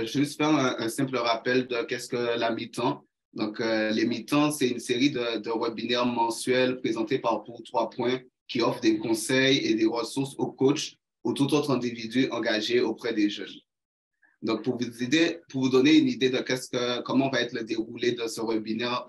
juste faire un simple rappel de qu'est-ce que la mi-temps. Donc, les mi-temps, c'est une série de webinaires mensuels présentés par Pour 3 points qui offrent des conseils et des ressources aux coachs ou tout autre individu engagé auprès des jeunes. Donc, pour vous donner une idée de comment va être le déroulé de ce webinaire,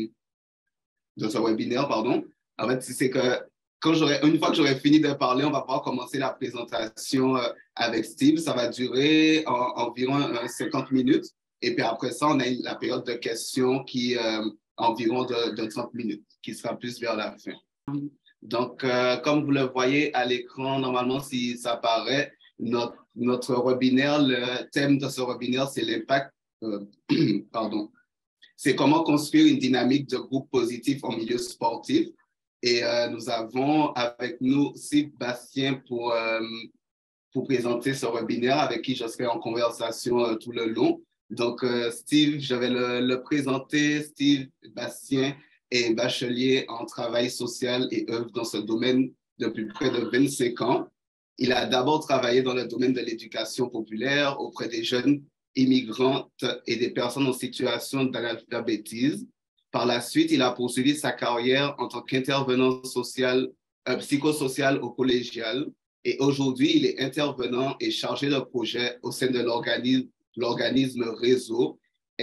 pardon. En fait, c'est que une fois que j'aurai fini de parler, on va pouvoir commencer la présentation avec Steve. Ça va durer environ 50 minutes. Et puis après ça, on a la période de questions qui environ de 30 minutes, qui sera plus vers la fin. Donc, comme vous le voyez à l'écran, normalement, si ça apparaît, notre webinaire, le thème de ce webinaire, c'est l'impact, pardon, c'est comment construire une dynamique de groupe positif en milieu sportif. Et nous avons avec nous Sébastien pour présenter ce webinaire avec qui je serai en conversation tout le long. Donc, Steve, je vais le présenter. Steve Bastien est bachelier en travail social et œuvre dans ce domaine depuis près de 25 ans. Il a d'abord travaillé dans le domaine de l'éducation populaire auprès des jeunes immigrantes et des personnes en situation d'analphabétisme. Par la suite, il a poursuivi sa carrière en tant qu'intervenant psychosocial au collégial. Et aujourd'hui, il est intervenant et chargé de projet au sein de l'organisme Réseau,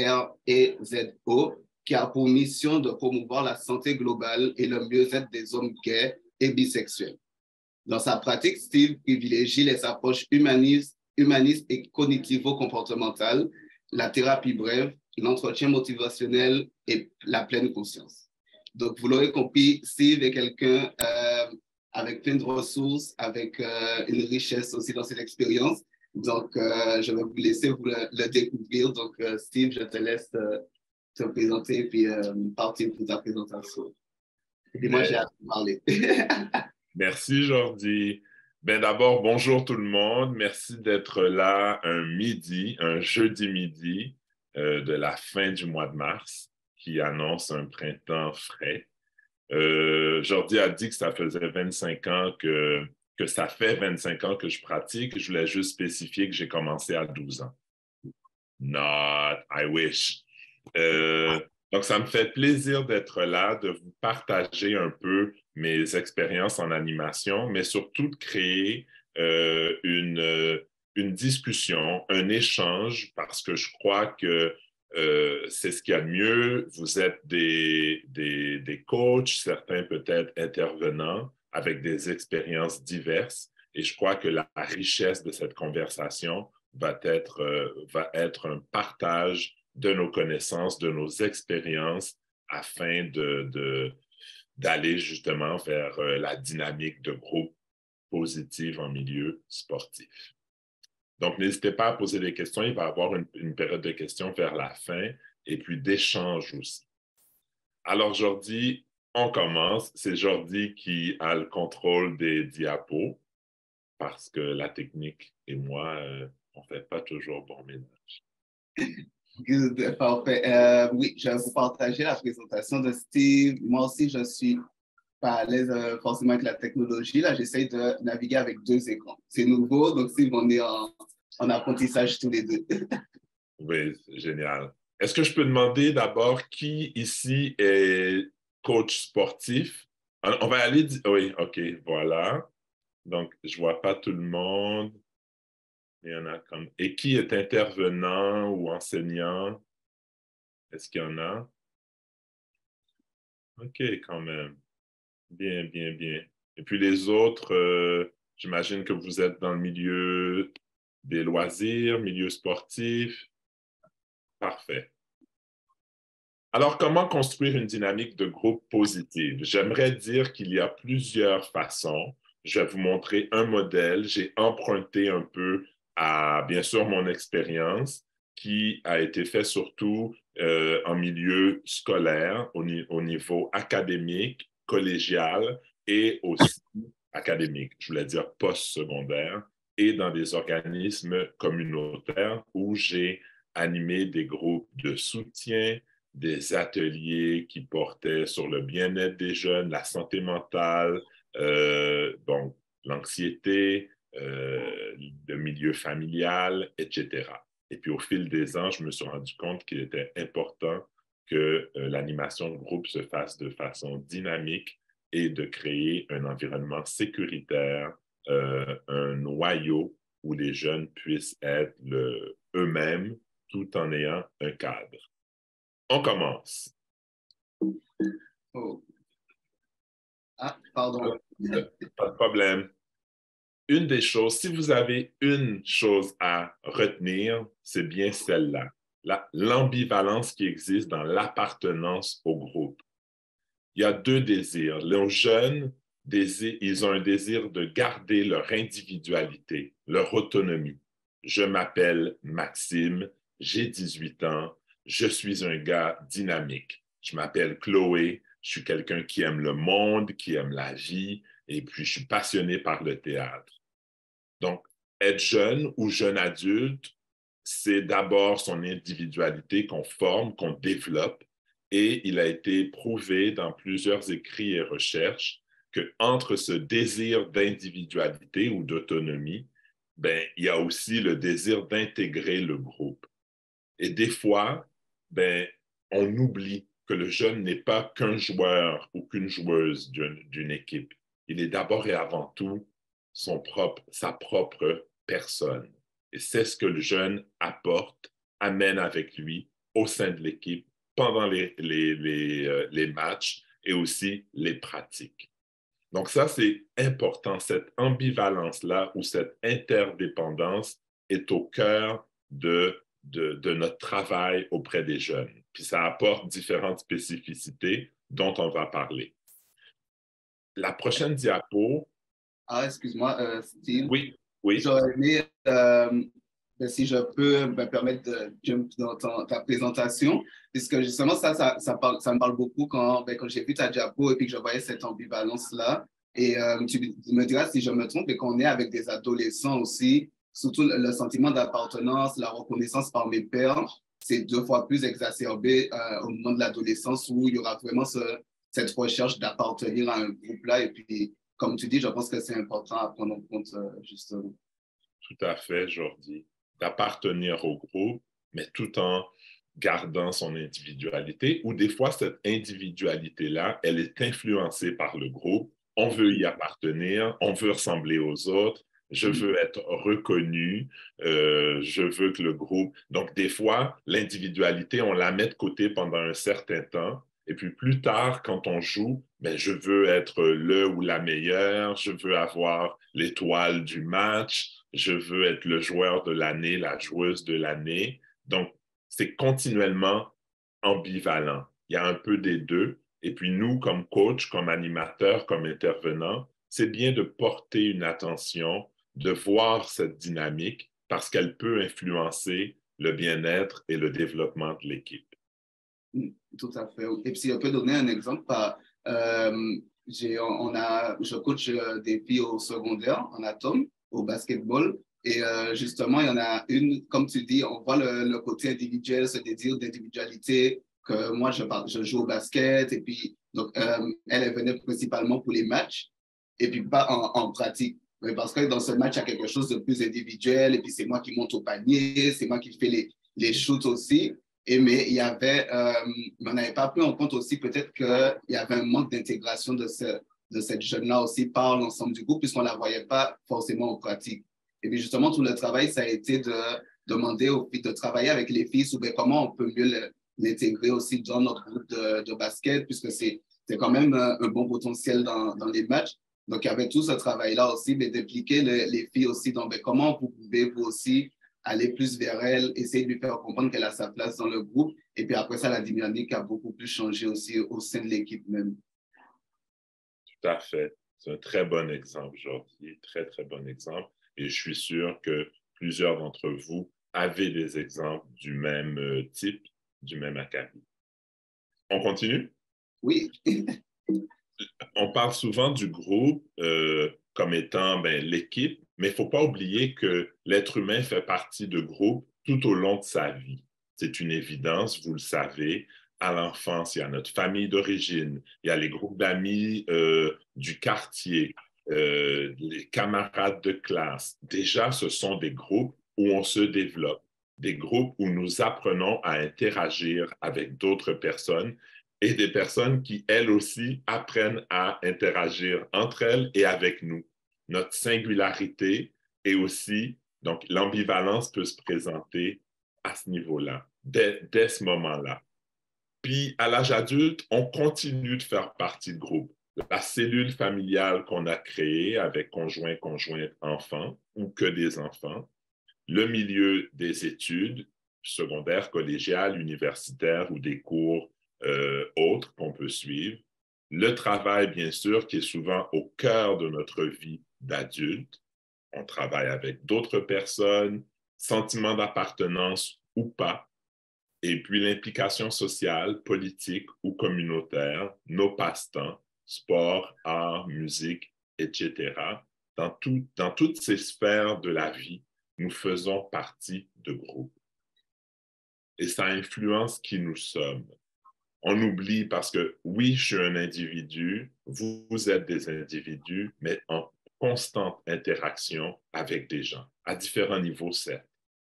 REZO, qui a pour mission de promouvoir la santé globale et le mieux-être des hommes gays et bisexuels. Dans sa pratique, Steve privilégie les approches humanistes et cognitivo-comportementales, la thérapie brève, l'entretien motivationnel et la pleine conscience. Donc, vous l'aurez compris, Steve est quelqu'un avec plein de ressources, avec une richesse aussi dans cette expérience. Donc, je vais vous laisser vous le découvrir. Donc, Steve, je te laisse te présenter et puis partir pour ta présentation. Et moi, j'ai hâte de parler. Merci, Jordi. Ben d'abord, bonjour tout le monde. Merci d'être là un jeudi midi de la fin du mois de mars qui annonce un printemps frais. Jordi a dit que ça faisait 25 ans que ça fait 25 ans que je pratique. Je voulais juste spécifier que j'ai commencé à 12 ans. Not, I wish. Donc, ça me fait plaisir d'être là, de vous partager un peu mes expériences en animation, mais surtout de créer une discussion, un échange, parce que je crois que c'est ce qu'il y a de mieux. Vous êtes des coachs, certains peut-être intervenants, avec des expériences diverses, et je crois que la richesse de cette conversation va être un partage de nos connaissances, de nos expériences, afin d'aller justement vers la dynamique de groupe positive en milieu sportif. Donc, n'hésitez pas à poser des questions. Il va y avoir une période de questions vers la fin et puis d'échange aussi. Alors, Jordi, on commence. C'est Jordi qui a le contrôle des diapos parce que la technique et moi, on ne fait pas toujours bon ménage. Parfait. Oui, je vais vous partager la présentation de Steve. Moi aussi, je ne suis pas à l'aise forcément avec la technologie. Là, j'essaie de naviguer avec 2 écrans. C'est nouveau, donc Steve, on est en apprentissage tous les 2. Oui, c'est génial. Est-ce que je peux demander d'abord qui ici est coach sportif? On va aller... Oui, OK, voilà. Donc, je ne vois pas tout le monde. Il y en a comme... Et qui est intervenant ou enseignant? Est-ce qu'il y en a? OK, quand même. Bien, bien, bien. Et puis les autres, j'imagine que vous êtes dans le milieu des loisirs, milieu sportif. Parfait. Alors, comment construire une dynamique de groupe positive? J'aimerais dire qu'il y a plusieurs façons. Je vais vous montrer un modèle. J'ai emprunté un peu à, bien sûr, mon expérience qui a été fait surtout en milieu scolaire, au niveau académique, collégial et aussi académique, je voulais dire post-secondaire, et dans des organismes communautaires où j'ai animé des groupes de soutien, des ateliers qui portaient sur le bien-être des jeunes, la santé mentale, donc l'anxiété, le milieu familial, etc. Et puis, au fil des ans, je me suis rendu compte qu'il était important que l'animation de groupe se fasse de façon dynamique et de créer un environnement sécuritaire, un noyau où les jeunes puissent être eux-mêmes tout en ayant un cadre. On commence. Oh. Ah, pardon. Pas de problème. Une des choses, si vous avez une chose à retenir, c'est bien celle-là, l'ambivalence qui existe dans l'appartenance au groupe. Il y a deux désirs. Les jeunes, ils ont un désir de garder leur individualité, leur autonomie. Je m'appelle Maxime, j'ai 18 ans, je suis un gars dynamique. Je m'appelle Chloé, je suis quelqu'un qui aime le monde, qui aime la vie, et puis je suis passionné par le théâtre. Donc, être jeune ou jeune adulte, c'est d'abord son individualité qu'on forme, qu'on développe, et il a été prouvé dans plusieurs écrits et recherches qu'entre ce désir d'individualité ou d'autonomie, ben, il y a aussi le désir d'intégrer le groupe. Et des fois, ben, on oublie que le jeune n'est pas qu'un joueur ou qu'une joueuse d'une équipe. Il est d'abord et avant tout sa propre personne. Et c'est ce que le jeune apporte, amène avec lui au sein de l'équipe pendant les matchs et aussi les pratiques. Donc ça, c'est important, cette ambivalence-là ou cette interdépendance est au cœur de notre travail auprès des jeunes. Puis ça apporte différentes spécificités dont on va parler. La prochaine diapo. Ah, excuse-moi, Steve. Oui, oui. J'aurais aimé, si je peux me permettre de jump dans ta présentation, puisque justement, ça me parle beaucoup quand j'ai vu ta diapo et puis que je voyais cette ambivalence-là. Et tu me diras si je me trompe, et qu'on est avec des adolescents aussi, surtout le sentiment d'appartenance, la reconnaissance par mes pairs, c'est deux fois plus exacerbé au moment de l'adolescence où il y aura vraiment cette recherche d'appartenir à un groupe-là. Et puis, comme tu dis, je pense que c'est important à prendre en compte, justement. Tout à fait, Jordi. D'appartenir au groupe, mais tout en gardant son individualité, ou des fois, cette individualité-là, elle est influencée par le groupe. On veut y appartenir, on veut ressembler aux autres, je veux être reconnu, je veux que le groupe... Donc, des fois, l'individualité, on la met de côté pendant un certain temps, et puis plus tard, quand on joue, ben, je veux être le ou la meilleure, je veux avoir l'étoile du match, je veux être le joueur de l'année, la joueuse de l'année. Donc, c'est continuellement ambivalent. Il y a un peu des deux. Et puis nous, comme coach, comme animateur, comme intervenant, c'est bien de porter une attention, de voir cette dynamique parce qu'elle peut influencer le bien-être et le développement de l'équipe. Tout à fait. Et puis, si je peux donner un exemple, je coach des filles au secondaire en atome, au basketball. Et justement, il y en a une, comme tu dis, on voit le côté individuel, ce désir d'individualité, que moi, je joue au basket. Et puis, donc, elle venait principalement pour les matchs et puis pas en pratique. Mais parce que dans ce match, il y a quelque chose de plus individuel. Et puis, c'est moi qui monte au panier, c'est moi qui fais les shoots aussi. Mais on n'avait pas pris en compte aussi peut-être qu'il y avait un manque d'intégration de cette jeune-là aussi par l'ensemble du groupe, puisqu'on ne la voyait pas forcément en pratique. Et puis justement, tout le travail, ça a été de demander aux filles de travailler avec les filles sur comment on peut mieux l'intégrer aussi dans notre groupe de basket, puisque c'est quand même un bon potentiel dans les matchs. Donc, il y avait tout ce travail-là aussi, mais d'impliquer les filles aussi dans comment vous pouvez vous aussi aller plus vers elle, essayer de lui faire comprendre qu'elle a sa place dans le groupe. Et puis après ça, la dynamique a beaucoup plus changé aussi au sein de l'équipe même. Tout à fait. C'est un très bon exemple, Jordi. Très, très bon exemple. Et je suis sûr que plusieurs d'entre vous avez des exemples du même type, du même acabit. On continue? Oui. On parle souvent du groupe comme étant l'équipe, mais il ne faut pas oublier que l'être humain fait partie de groupes tout au long de sa vie. C'est une évidence, vous le savez. À l'enfance, il y a notre famille d'origine, il y a les groupes d'amis du quartier, les camarades de classe. Déjà, ce sont des groupes où on se développe. des groupes où nous apprenons à interagir avec d'autres personnes et des personnes qui, elles aussi, apprennent à interagir entre elles et avec nous. Notre singularité et aussi, donc l'ambivalence peut se présenter à ce niveau-là, dès ce moment-là. Puis, à l'âge adulte, on continue de faire partie de groupe. La cellule familiale qu'on a créée avec conjoint, conjointe, enfants ou que des enfants, le milieu des études secondaires, collégiales, universitaires ou des cours autres qu'on peut suivre, le travail, bien sûr, qui est souvent au cœur de notre vie d'adulte. On travaille avec d'autres personnes, sentiment d'appartenance ou pas, et puis l'implication sociale, politique ou communautaire, nos passe-temps, sport, art, musique, etc. Dans toutes ces sphères de la vie, nous faisons partie de groupes. Et ça influence qui nous sommes. On oublie parce que oui, je suis un individu, vous êtes des individus, mais en constante interaction avec des gens, à différents niveaux, certes.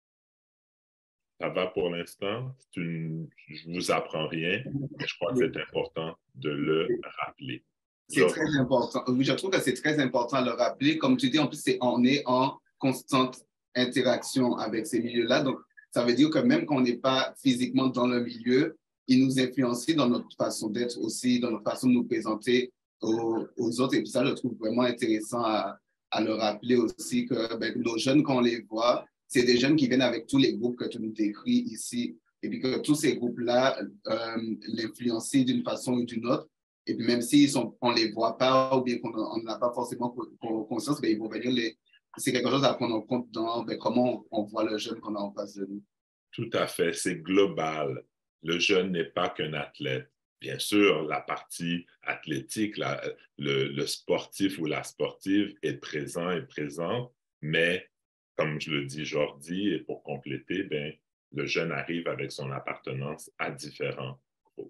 Ça va pour l'instant? Je ne vous apprends rien, mais je crois que c'est important de le rappeler. C'est très important. Oui, je trouve que c'est très important de le rappeler. Comme tu dis, en plus, on est en constante interaction avec ces milieux-là. Donc, ça veut dire que même quand on n'est pas physiquement dans le milieu, il nous influencie dans notre façon d'être aussi, dans notre façon de nous présenter aux autres. Et puis ça, je trouve vraiment intéressant à le rappeler aussi que ben, nos jeunes, quand on les voit, c'est des jeunes qui viennent avec tous les groupes que tu nous décris ici. Et puis que tous ces groupes-là l'influencent d'une façon ou d'une autre. Et puis même si on ne les voit pas ou bien qu'on n'a pas forcément conscience, ben, ils vont venir c'est quelque chose à prendre en compte dans ben, comment on voit le jeune qu'on a en face de nous. Tout à fait, c'est global. Le jeune n'est pas qu'un athlète. Bien sûr, la partie athlétique, le sportif ou la sportive est présent, mais comme je le dis Jordi, et pour compléter, ben, le jeune arrive avec son appartenance à différents groupes.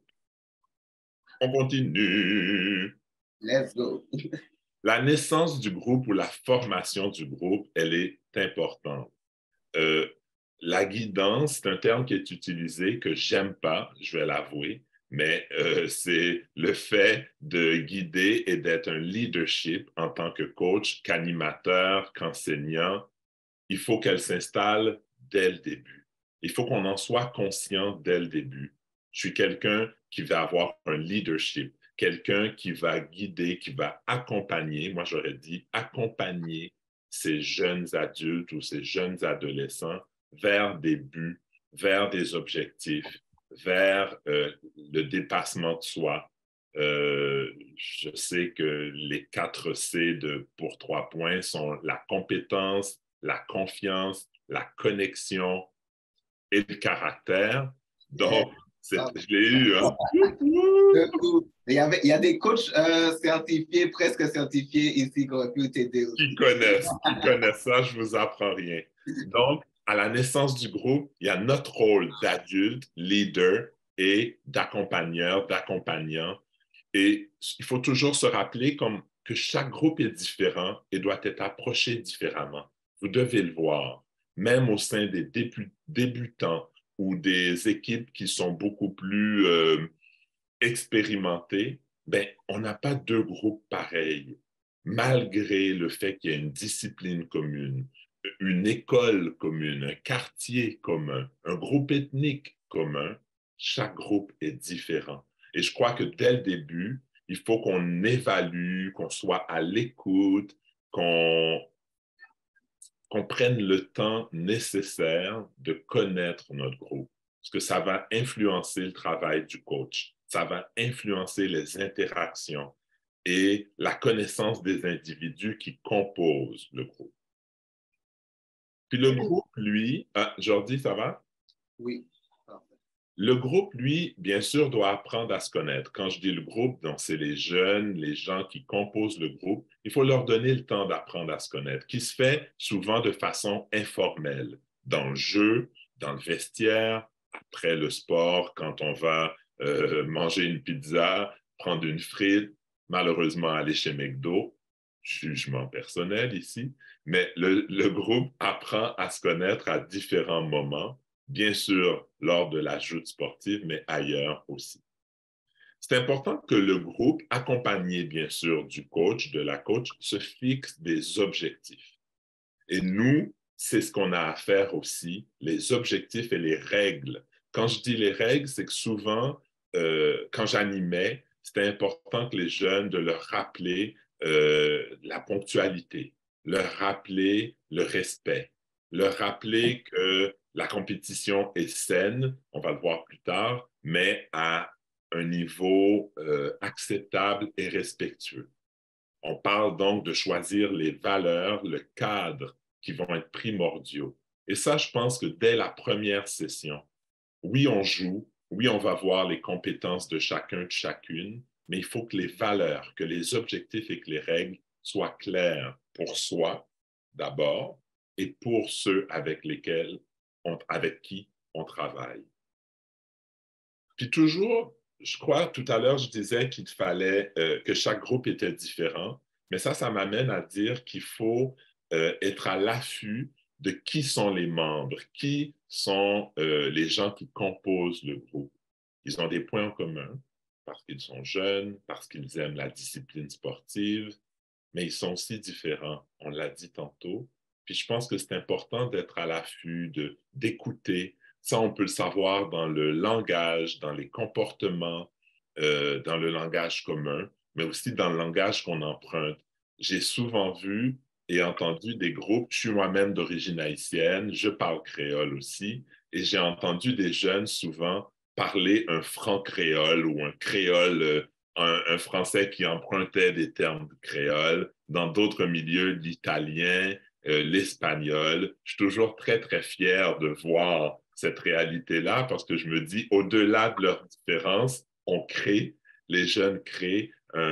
On continue. Let's go. La naissance du groupe ou la formation du groupe, elle est importante. La guidance, c'est un terme qui est utilisé que j'aime pas, je vais l'avouer, mais c'est le fait de guider et d'être un leadership en tant que coach, qu'animateur, qu'enseignant. Il faut qu'elle s'installe dès le début. Il faut qu'on en soit conscient dès le début. Je suis quelqu'un qui va avoir un leadership, quelqu'un qui va guider, qui va accompagner, moi j'aurais dit accompagner ces jeunes adultes ou ces jeunes adolescents vers des buts, vers des objectifs, vers le dépassement de soi. Je sais que les 4 C pour 3 points sont la compétence, la confiance, la connexion et le caractère. Donc, je l'ai eu, hein? Il y a des coachs certifiés, presque certifiés ici qui auraient pu t'aider aussi. Qui connaissent ça, je ne vous apprends rien. Donc, à la naissance du groupe, il y a notre rôle d'adulte, leader et d'accompagneur, d'accompagnant. Et il faut toujours se rappeler que chaque groupe est différent et doit être approché différemment. Vous devez le voir, même au sein des débutants ou des équipes qui sont beaucoup plus expérimentées, ben, on n'a pas 2 groupes pareils, malgré le fait qu'il y ait une discipline commune, une école commune, un quartier commun, un groupe ethnique commun. Chaque groupe est différent. Et je crois que dès le début, il faut qu'on évalue, qu'on soit à l'écoute, qu'on prenne le temps nécessaire de connaître notre groupe. Parce que ça va influencer le travail du coach. Ça va influencer les interactions et la connaissance des individus qui composent le groupe. Puis le groupe, lui, Jordi, ça va? Oui. Le groupe, lui, bien sûr, doit apprendre à se connaître. Quand je dis le groupe, donc c'est les jeunes, les gens qui composent le groupe. Il faut leur donner le temps d'apprendre à se connaître, qui se fait souvent de façon informelle, dans le jeu, dans le vestiaire, après le sport, quand on va manger une pizza, prendre une frite, malheureusement aller chez McDo. jugement personnel ici, mais le groupe apprend à se connaître à différents moments, bien sûr lors de la joute sportive, mais ailleurs aussi. C'est important que le groupe, accompagné bien sûr du coach, de la coach, se fixe des objectifs. Et nous, c'est ce qu'on a à faire aussi, les objectifs et les règles. Quand je dis les règles, c'est que souvent, quand j'animais, c'était important que les jeunes, de leur rappeler la ponctualité, leur rappeler le respect, leur rappeler que la compétition est saine, on va le voir plus tard, mais à un niveau acceptable et respectueux. On parle donc de choisir les valeurs, le cadre qui vont être primordiaux. Et ça, je pense que dès la première session, oui, on joue, oui, on va voir les compétences de chacun, de chacune, mais il faut que les valeurs, que les objectifs et que les règles soient clairs pour soi d'abord et pour ceux avec qui on travaille. Puis toujours, je crois, tout à l'heure, je disais qu'il fallait que chaque groupe était différent, mais ça m'amène à dire qu'il faut être à l'affût de qui sont les membres, qui sont les gens qui composent le groupe. Ils ont des points en commun parce qu'ils sont jeunes, parce qu'ils aiment la discipline sportive, mais ils sont aussi différents, on l'a dit tantôt. Puis je pense que c'est important d'être à l'affût, d'écouter. Ça, on peut le savoir dans le langage, dans les comportements, dans le langage commun, mais aussi dans le langage qu'on emprunte. J'ai souvent vu et entendu des groupes, je suis moi-même d'origine haïtienne, je parle créole aussi, et j'ai entendu des jeunes souvent parler un franc créole ou un créole un Français qui empruntait des termes de créole, dans d'autres milieux, l'italien, l'espagnol. Je suis toujours très, très fier de voir cette réalité-là parce que je me dis, au-delà de leurs différences, les jeunes créent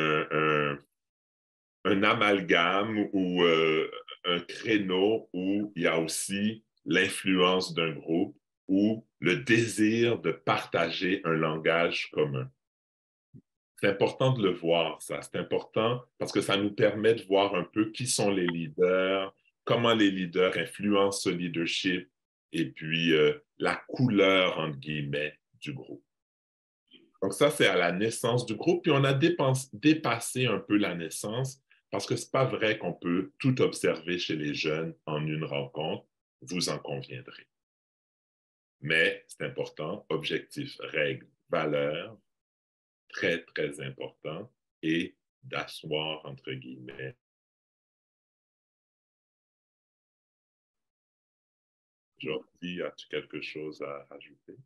un amalgame ou un créneau où il y a aussi l'influence d'un groupe ou le désir de partager un langage commun. C'est important de le voir, ça. C'est important parce que ça nous permet de voir un peu qui sont les leaders, comment les leaders influencent ce leadership et puis la couleur, entre guillemets, du groupe. Donc ça, c'est à la naissance du groupe. Puis on a dépassé un peu la naissance parce que ce n'est pas vrai qu'on peut tout observer chez les jeunes en une rencontre. Vous en conviendrez. Mais c'est important, objectifs, règles, valeurs, très, très important, et d'asseoir, entre guillemets. Jordi, as-tu quelque chose à ajouter?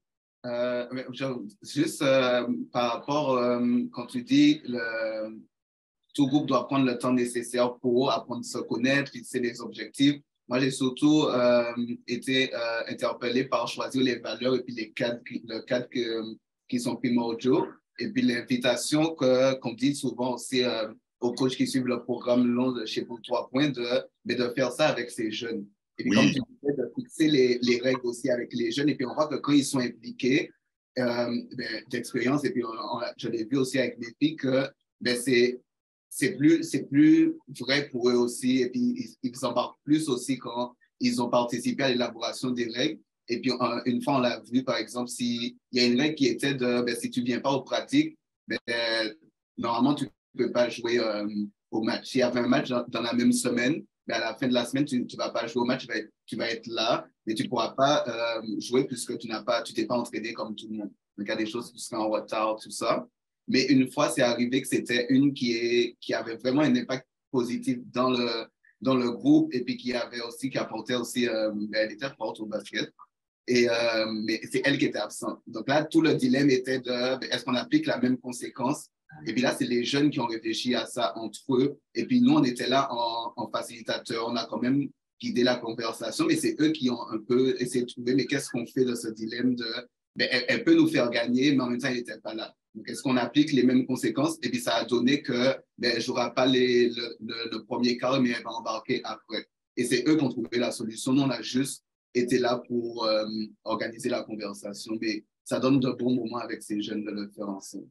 Juste par rapport, quand tu dis tout groupe doit prendre le temps nécessaire pour apprendre à se connaître, fixer les objectifs. Moi, j'ai surtout été interpellé par choisir les valeurs et puis le cadre qui sont primordiaux. Et puis l'invitation qu'on dit souvent aussi aux coachs qui suivent le programme long de chez Pour 3 points, de faire ça avec ces jeunes. Et puis, comme tu disais, de fixer les règles aussi avec les jeunes. Et puis, on voit que quand ils sont impliqués d'expérience, et puis je l'ai vu aussi avec mes filles, que c'est plus vrai pour eux aussi. Et puis, ils embarquent plus aussi quand ils ont participé à l'élaboration des règles. Et puis, une fois, on l'a vu, par exemple, s'il y a une règle qui était si tu ne viens pas aux pratiques, normalement, tu ne peux pas jouer au match. S'il y avait un match dans la même semaine, à la fin de la semaine, tu ne vas pas jouer au match, tu vas être là, mais tu ne pourras pas jouer puisque tu t'es pas entraîné comme tout le monde. Donc, il y a des choses qui seraient en retard, tout ça. Mais une fois, c'est arrivé que c'était une qui avait vraiment un impact positif dans le groupe et puis qui apportait aussi, elle était forte au basket. Mais c'est elle qui était absente. Donc là, tout le dilemme était est-ce qu'on applique la même conséquence? Et puis là, c'est les jeunes qui ont réfléchi à ça entre eux. Et puis nous, on était là en facilitateur. On a quand même guidé la conversation, mais c'est eux qui ont un peu essayé de trouver, mais qu'est-ce qu'on fait de ce dilemme elle peut nous faire gagner, mais en même temps, elle n'était pas là. Donc, est-ce qu'on applique les mêmes conséquences? Et puis, ça a donné que elle ne jouera pas le premier quart, mais elle va embarquer après. Et c'est eux qui ont trouvé la solution. Nous, on a juste été là pour organiser la conversation. Mais ça donne de bons moments avec ces jeunes de le faire ensemble.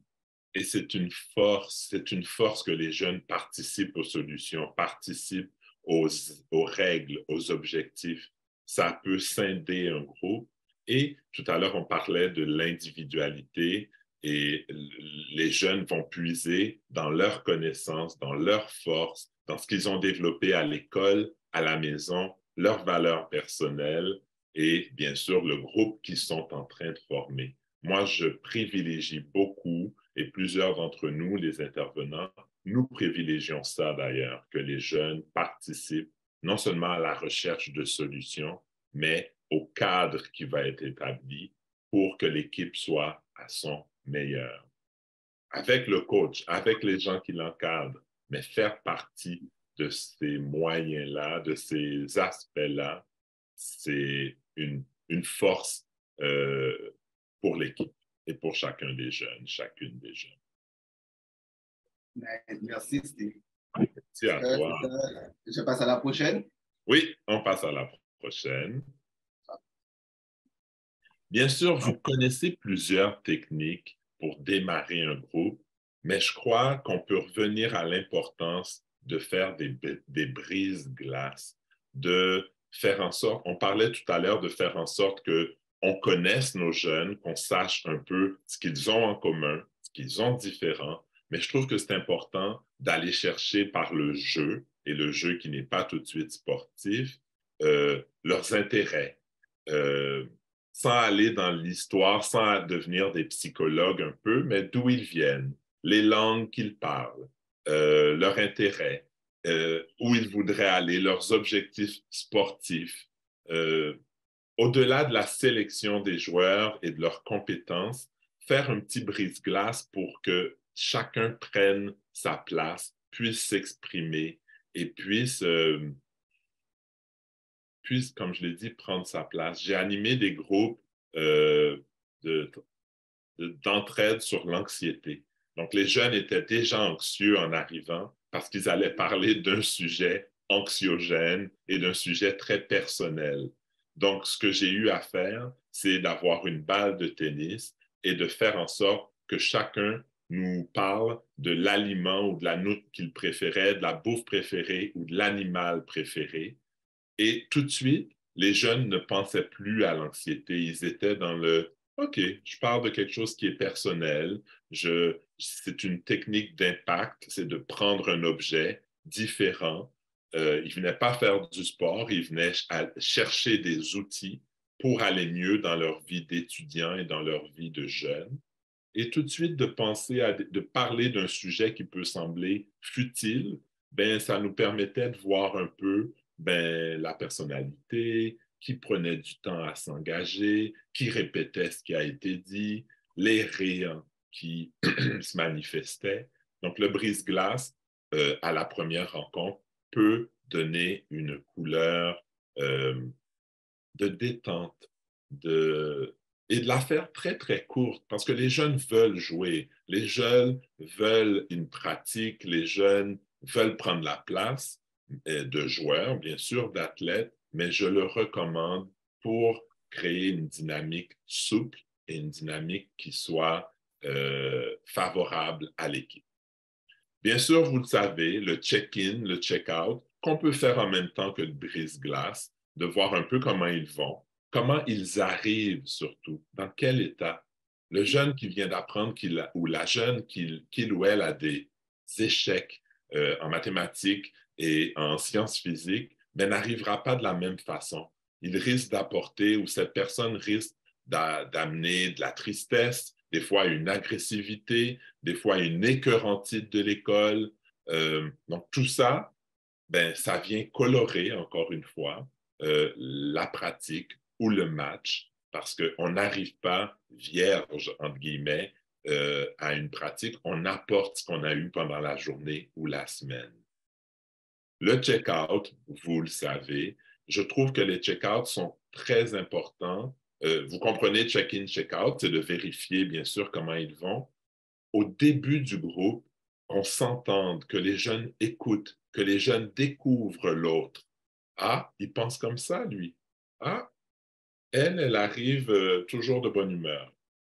Et c'est une force que les jeunes participent aux solutions, participent aux règles, aux objectifs. Ça peut scinder un groupe. Et tout à l'heure, on parlait de l'individualité et les jeunes vont puiser dans leurs connaissances, dans leurs forces, dans ce qu'ils ont développé à l'école, à la maison, leurs valeurs personnelles et bien sûr le groupe qu'ils sont en train de former. Moi, je privilégie beaucoup et plusieurs d'entre nous, les intervenants, nous privilégions ça d'ailleurs, que les jeunes participent non seulement à la recherche de solutions, mais au cadre qui va être établi pour que l'équipe soit à son meilleur. Avec le coach, avec les gens qui l'encadrent, mais faire partie de ces moyens-là, de ces aspects-là, c'est une force pour l'équipe et pour chacun des jeunes, chacune des jeunes. Merci, Steve. Merci à toi. Je passe à la prochaine. Oui, on passe à la prochaine. Bien sûr, vous connaissez plusieurs techniques pour démarrer un groupe, mais je crois qu'on peut revenir à l'importance de faire des brises-glaces, de faire en sorte, on parlait tout à l'heure de faire en sorte qu'on connaisse nos jeunes, qu'on sache un peu ce qu'ils ont en commun, ce qu'ils ont de différent, mais je trouve que c'est important d'aller chercher par le jeu, et le jeu qui n'est pas tout de suite sportif, leurs intérêts. Sans aller dans l'histoire, sans devenir des psychologues un peu, mais d'où ils viennent, les langues qu'ils parlent, leurs intérêts, où ils voudraient aller, leurs objectifs sportifs. Au-delà de la sélection des joueurs et de leurs compétences, faire un petit brise-glace pour que chacun prenne sa place, puisse s'exprimer et puisse, comme je l'ai dit, prendre sa place. J'ai animé des groupes d'entraide sur l'anxiété. Donc, les jeunes étaient déjà anxieux en arrivant parce qu'ils allaient parler d'un sujet anxiogène et d'un sujet très personnel. Donc, ce que j'ai eu à faire, c'est d'avoir une balle de tennis et de faire en sorte que chacun nous parle de l'aliment ou de la note qu'il préférait, de la bouffe préférée ou de l'animal préféré. Et tout de suite, les jeunes ne pensaient plus à l'anxiété. Ils étaient dans le OK, je parle de quelque chose qui est personnel. C'est une technique d'impact, c'est de prendre un objet différent. Ils ne venaient pas faire du sport, ils venaient chercher des outils pour aller mieux dans leur vie d'étudiant et dans leur vie de jeune. Et tout de suite, de parler d'un sujet qui peut sembler futile, ben, ça nous permettait de voir un peu ben, la personnalité, qui prenait du temps à s'engager, qui répétait ce qui a été dit, les rayons qui se manifestaient. Donc, le brise-glace, à la première rencontre, peut donner une couleur de détente, et de la faire très, très courte, parce que les jeunes veulent jouer, les jeunes veulent une pratique, les jeunes veulent prendre la place de joueurs, bien sûr, d'athlètes, mais je le recommande pour créer une dynamique souple et une dynamique qui soit favorable à l'équipe. Bien sûr, vous le savez, le check-in, le check-out, qu'on peut faire en même temps que le brise-glace, de voir un peu comment ils vont, comment ils arrivent surtout, dans quel état. Le jeune qui vient d'apprendre ou la jeune qu'il ou elle a des échecs en mathématiques et en sciences physiques, mais n'arrivera pas de la même façon. Il risque d'apporter, ou cette personne risque d'amener de la tristesse, des fois une agressivité, des fois une écœurantite de l'école. Donc tout ça, ben, ça vient colorer, encore une fois, la pratique ou le match, parce qu'on n'arrive pas vierge, entre guillemets, à une pratique. On apporte ce qu'on a eu pendant la journée ou la semaine. Le check-out, vous le savez, je trouve que les check-outs sont très importants. Vous comprenez, check-in, check-out, c'est de vérifier, bien sûr, comment ils vont. Au début du groupe, on s'entende, que les jeunes écoutent, que les jeunes découvrent l'autre. Ah, il pense comme ça, lui. Ah, elle arrive toujours de bonne humeur.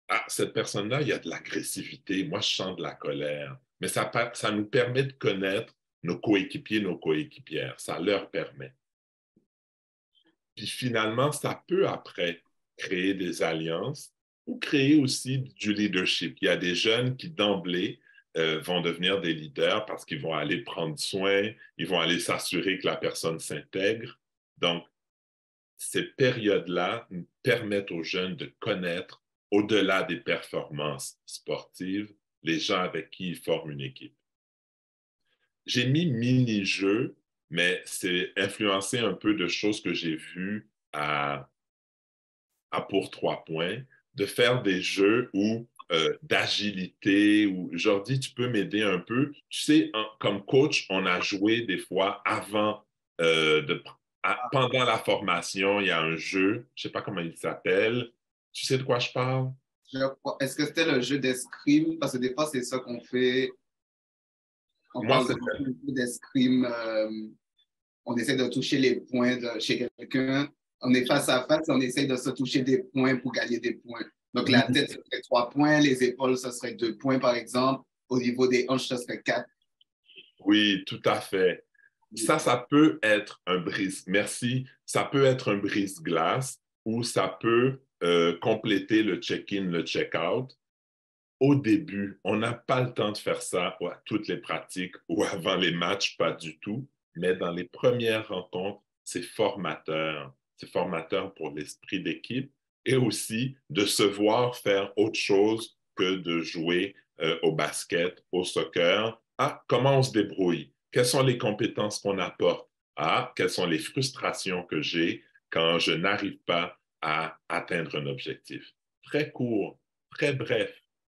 ah, cette personne-là, il y a de l'agressivité, moi je sens de la colère. Mais ça nous permet de connaître nos coéquipiers, nos coéquipières. Ça leur permet. Puis finalement, ça peut après créer des alliances ou créer aussi du leadership. Il y a des jeunes qui d'emblée vont devenir des leaders parce qu'ils vont aller prendre soin, ils vont aller s'assurer que la personne s'intègre. Donc, ces périodes-là permettent aux jeunes de connaître, au-delà des performances sportives, les gens avec qui ils forment une équipe. J'ai mis mini-jeu, mais c'est influencé un peu de choses que j'ai vues à pour 3 points, de faire des jeux où d'agilité, ou Jordi, tu peux m'aider un peu. Tu sais, comme coach, on a joué des fois avant, pendant la formation, il y a un jeu, je ne sais pas comment il s'appelle. Tu sais de quoi je parle? Est-ce que c'était le jeu d'escrime? Parce que des fois, c'est ça qu'on fait. On Moi, parle c'est de jeu d'escrime. On essaie de toucher les points chez quelqu'un. On est face à face, on essaie de se toucher des points pour gagner des points. Donc, la tête, ce serait 3 points. Les épaules, ce serait 2 points, par exemple. Au niveau des hanches, ce serait 4. Oui, tout à fait. Ça peut être un brise, merci, ça peut être un brise-glace ou ça peut compléter le check-in, le check-out. Au début, on n'a pas le temps de faire ça à toutes les pratiques ou avant les matchs, pas du tout. Mais dans les premières rencontres, c'est formateur. C'est formateur pour l'esprit d'équipe et aussi de se voir faire autre chose que de jouer au basket, au soccer. Ah, comment on se débrouille? Quelles sont les compétences qu'on apporte? Ah, quelles sont les frustrations que j'ai quand je n'arrive pas à atteindre un objectif? Très court, très bref.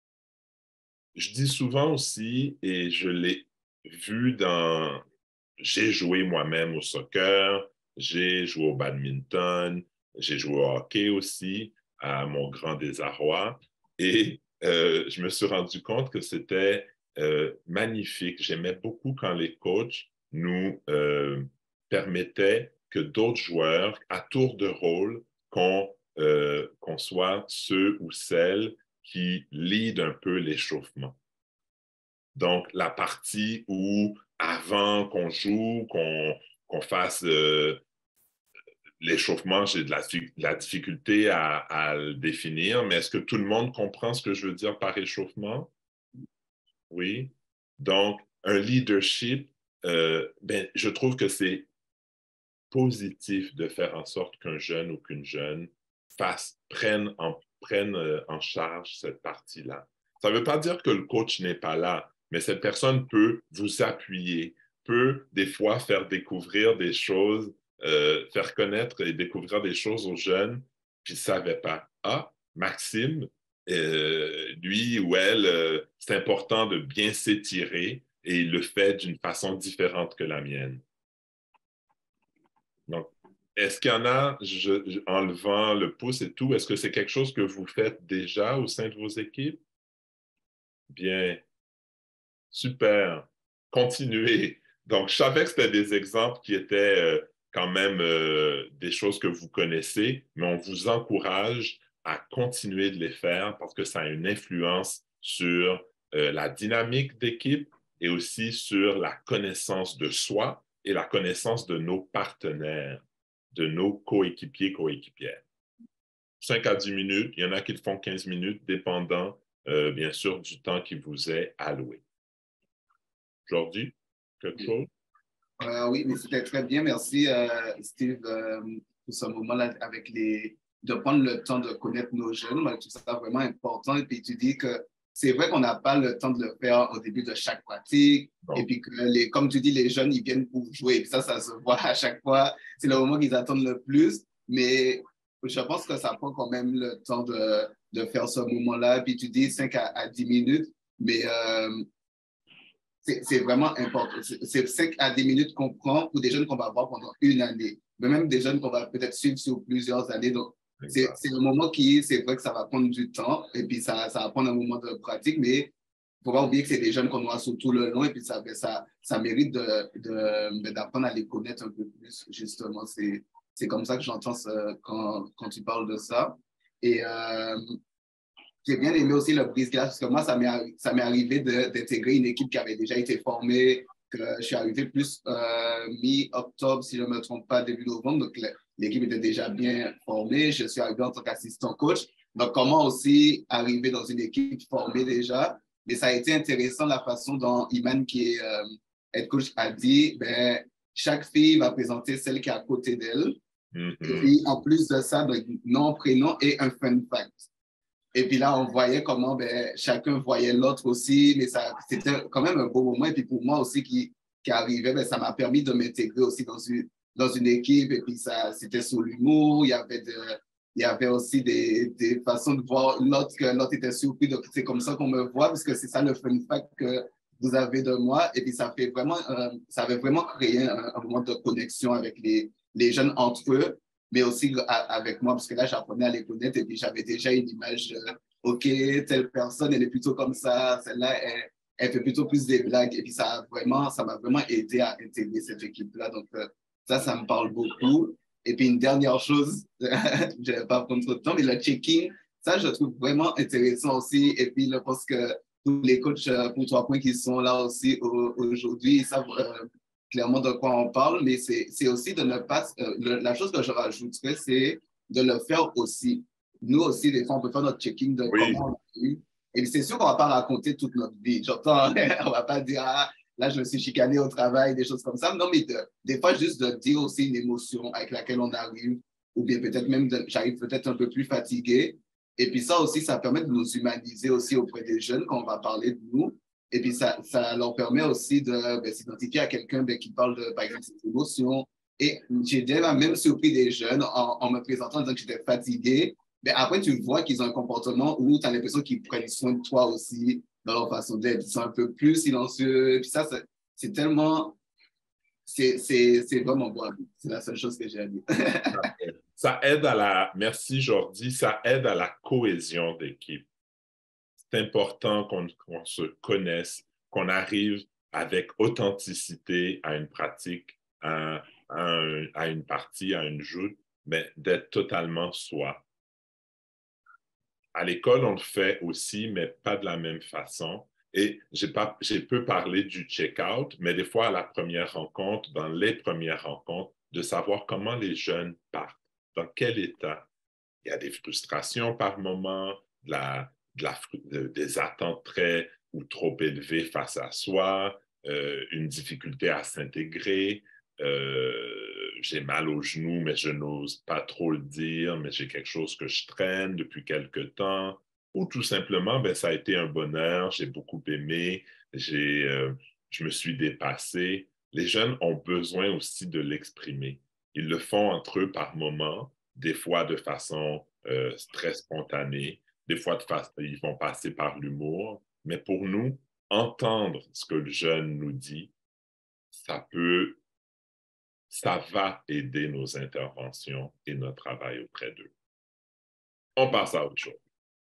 Je dis souvent aussi, et je l'ai vu dans... J'ai joué moi-même au soccer, j'ai joué au badminton, j'ai joué au hockey aussi, à mon grand désarroi. Et je me suis rendu compte que c'était magnifique. J'aimais beaucoup quand les coachs nous permettaient que d'autres joueurs, à tour de rôle, qu'on soit ceux ou celles qui lead un peu l'échauffement. Donc, la partie où, avant qu'on joue, qu'on fasse l'échauffement, j'ai de la difficulté à le définir, mais est-ce que tout le monde comprend ce que je veux dire par échauffement? Oui. Donc, un leadership, ben, je trouve que c'est positif de faire en sorte qu'un jeune ou qu'une jeune prenne en charge cette partie-là. Ça ne veut pas dire que le coach n'est pas là, mais cette personne peut vous appuyer, peut des fois faire découvrir des choses, faire connaître et découvrir des choses aux jeunes qui ne savaient pas. Ah, Maxime, lui ou elle, c'est important de bien s'étirer et il le fait d'une façon différente que la mienne. Donc, est-ce qu'il y en a, en levant le pouce et tout, est-ce que c'est quelque chose que vous faites déjà au sein de vos équipes? Bien, super. Continuez. Donc, je savais que c'était des exemples qui étaient quand même des choses que vous connaissez, mais on vous encourage à continuer de les faire parce que ça a une influence sur la dynamique d'équipe et aussi sur la connaissance de soi et la connaissance de nos partenaires, de nos coéquipiers, coéquipières. 5 à 10 minutes, il y en a qui le font 15 minutes, dépendant, bien sûr, du temps qui vous est alloué. Jordi, quelque chose? Oui, mais c'était très bien. Merci, Steve, pour ce moment-là de prendre le temps de connaître nos jeunes. Moi, je trouve ça vraiment important. Et puis, tu dis que c'est vrai qu'on n'a pas le temps de le faire au début de chaque pratique. Et Bon. puis, comme tu dis, les jeunes, ils viennent pour jouer. Et puis ça se voit à chaque fois. C'est le moment qu'ils attendent le plus. Mais je pense que ça prend quand même le temps de faire ce moment-là. Puis, tu dis 5 à 10 minutes. Mais c'est vraiment important. C'est 5 à 10 minutes qu'on prend pour des jeunes qu'on va voir pendant une année, mais même des jeunes qu'on va peut-être suivre sur plusieurs années. Donc, c'est un moment c'est vrai que ça va prendre du temps et puis ça va prendre un moment de pratique, mais il ne faut pas oublier que c'est des jeunes qu'on aura sur tout le long et puis ça mérite d'apprendre à les connaître un peu plus, justement. C'est comme ça que j'entends quand tu parles de ça. Et j'ai bien aimé aussi le brise-glace, parce que moi, ça m'est arrivé d'intégrer une équipe qui avait déjà été formée, que je suis arrivé plus mi-octobre, si je ne me trompe pas, début novembre. Donc, l'équipe était déjà bien formée. Je suis arrivé en tant qu'assistant coach. Donc, comment aussi arriver dans une équipe formée déjà? Mais ça a été intéressant la façon dont Iman, qui est head coach, a dit, ben, chaque fille va présenter celle qui est à côté d'elle. Et Mhm. puis, en plus de ça, ben, nom, prénom et un fun fact. Et puis là, on voyait comment ben, chacun voyait l'autre aussi, mais c'était quand même un beau moment. Et puis pour moi aussi qui arrivait, ben, ça m'a permis de m'intégrer aussi dans une équipe. Et puis ça, c'était sur l'humour. Il y avait aussi des façons de voir l'autre, que l'autre était surpris. Donc c'est comme ça qu'on me voit, parce que c'est ça le fun fact que vous avez de moi. Et puis ça avait vraiment créé un moment de connexion avec les jeunes entre eux, mais aussi avec moi, parce que là, j'apprenais à les connaître et puis j'avais déjà une image, OK, telle personne, elle est plutôt comme ça, celle-là, elle fait plutôt plus des blagues. Et puis ça m'a vraiment aidé à intégrer cette équipe-là. Donc, ça me parle beaucoup. Et puis, une dernière chose, je ne vais pas prendre trop de temps, mais le checking, ça, je trouve vraiment intéressant aussi. Et puis, je pense que tous les coachs pour 3 points qui sont là aussi aujourd'hui, ils savent clairement de quoi on parle, mais c'est aussi de ne pas. La chose que je rajouterais, c'est de le faire aussi. Nous aussi, des fois, on peut faire notre checking de Oui, comment on a eu. Et c'est sûr qu'on ne va pas raconter toute notre vie. J'entends, on ne va pas dire, ah, là, je me suis chicané au travail, des choses comme ça. Non, mais des fois, juste de dire aussi une émotion avec laquelle on arrive, ou bien peut-être même, j'arrive peut-être un peu plus fatigué. Et puis ça aussi, ça permet de nous humaniser aussi auprès des jeunes quand on va parler de nous. Et puis, ça leur permet aussi de ben, s'identifier à quelqu'un ben, qui parle de, par exemple, ses émotions. Et j'ai déjà même surpris des jeunes en me présentant en disant que j'étais fatigué. Mais après, tu vois qu'ils ont un comportement où tu as l'impression qu'ils prennent soin de toi aussi dans leur façon d'être. Ils sont un peu plus silencieux. Et puis ça, c'est tellement... C'est vraiment bon. C'est la seule chose que j'ai à dire. ça aide à merci Jordi, ça aide à la cohésion d'équipe. C'est important qu'on se connaisse, qu'on arrive avec authenticité à une pratique, à une partie, à une joute, mais d'être totalement soi. À l'école, on le fait aussi, mais pas de la même façon. Et j'ai peu parlé du check-out, mais des fois, à la première rencontre, dans les premières rencontres, de savoir comment les jeunes partent, dans quel état. Il y a des frustrations par moment, des attentes très ou trop élevées face à soi, une difficulté à s'intégrer. J'ai mal au genou, mais je n'ose pas trop le dire, mais j'ai quelque chose que je traîne depuis quelque temps. Ou tout simplement, ben, ça a été un bonheur, j'ai beaucoup aimé, je me suis dépassé. Les jeunes ont besoin aussi de l'exprimer. Ils le font entre eux par moments, des fois de façon très spontanée, des fois ils vont passer par l'humour, mais pour nous, entendre ce que le jeune nous dit, ça peut, ça va aider nos interventions et notre travail auprès d'eux. On passe à autre chose.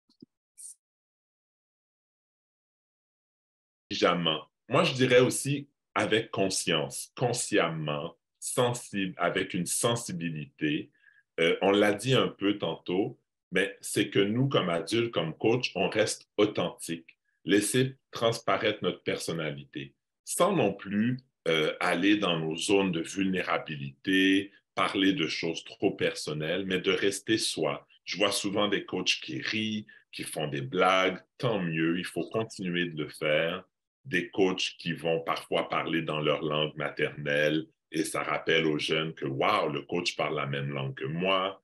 Intelligemment. Moi, je dirais aussi avec conscience, consciemment, sensible, avec une sensibilité. On l'a dit un peu tantôt, mais c'est que nous, comme adultes, comme coach, on reste authentique, laisser transparaître notre personnalité, sans non plus aller dans nos zones de vulnérabilité, parler de choses trop personnelles, mais de rester soi. Je vois souvent des coachs qui rient, qui font des blagues, tant mieux, il faut continuer de le faire. Des coachs qui vont parfois parler dans leur langue maternelle et ça rappelle aux jeunes que, wow, le coach parle la même langue que moi.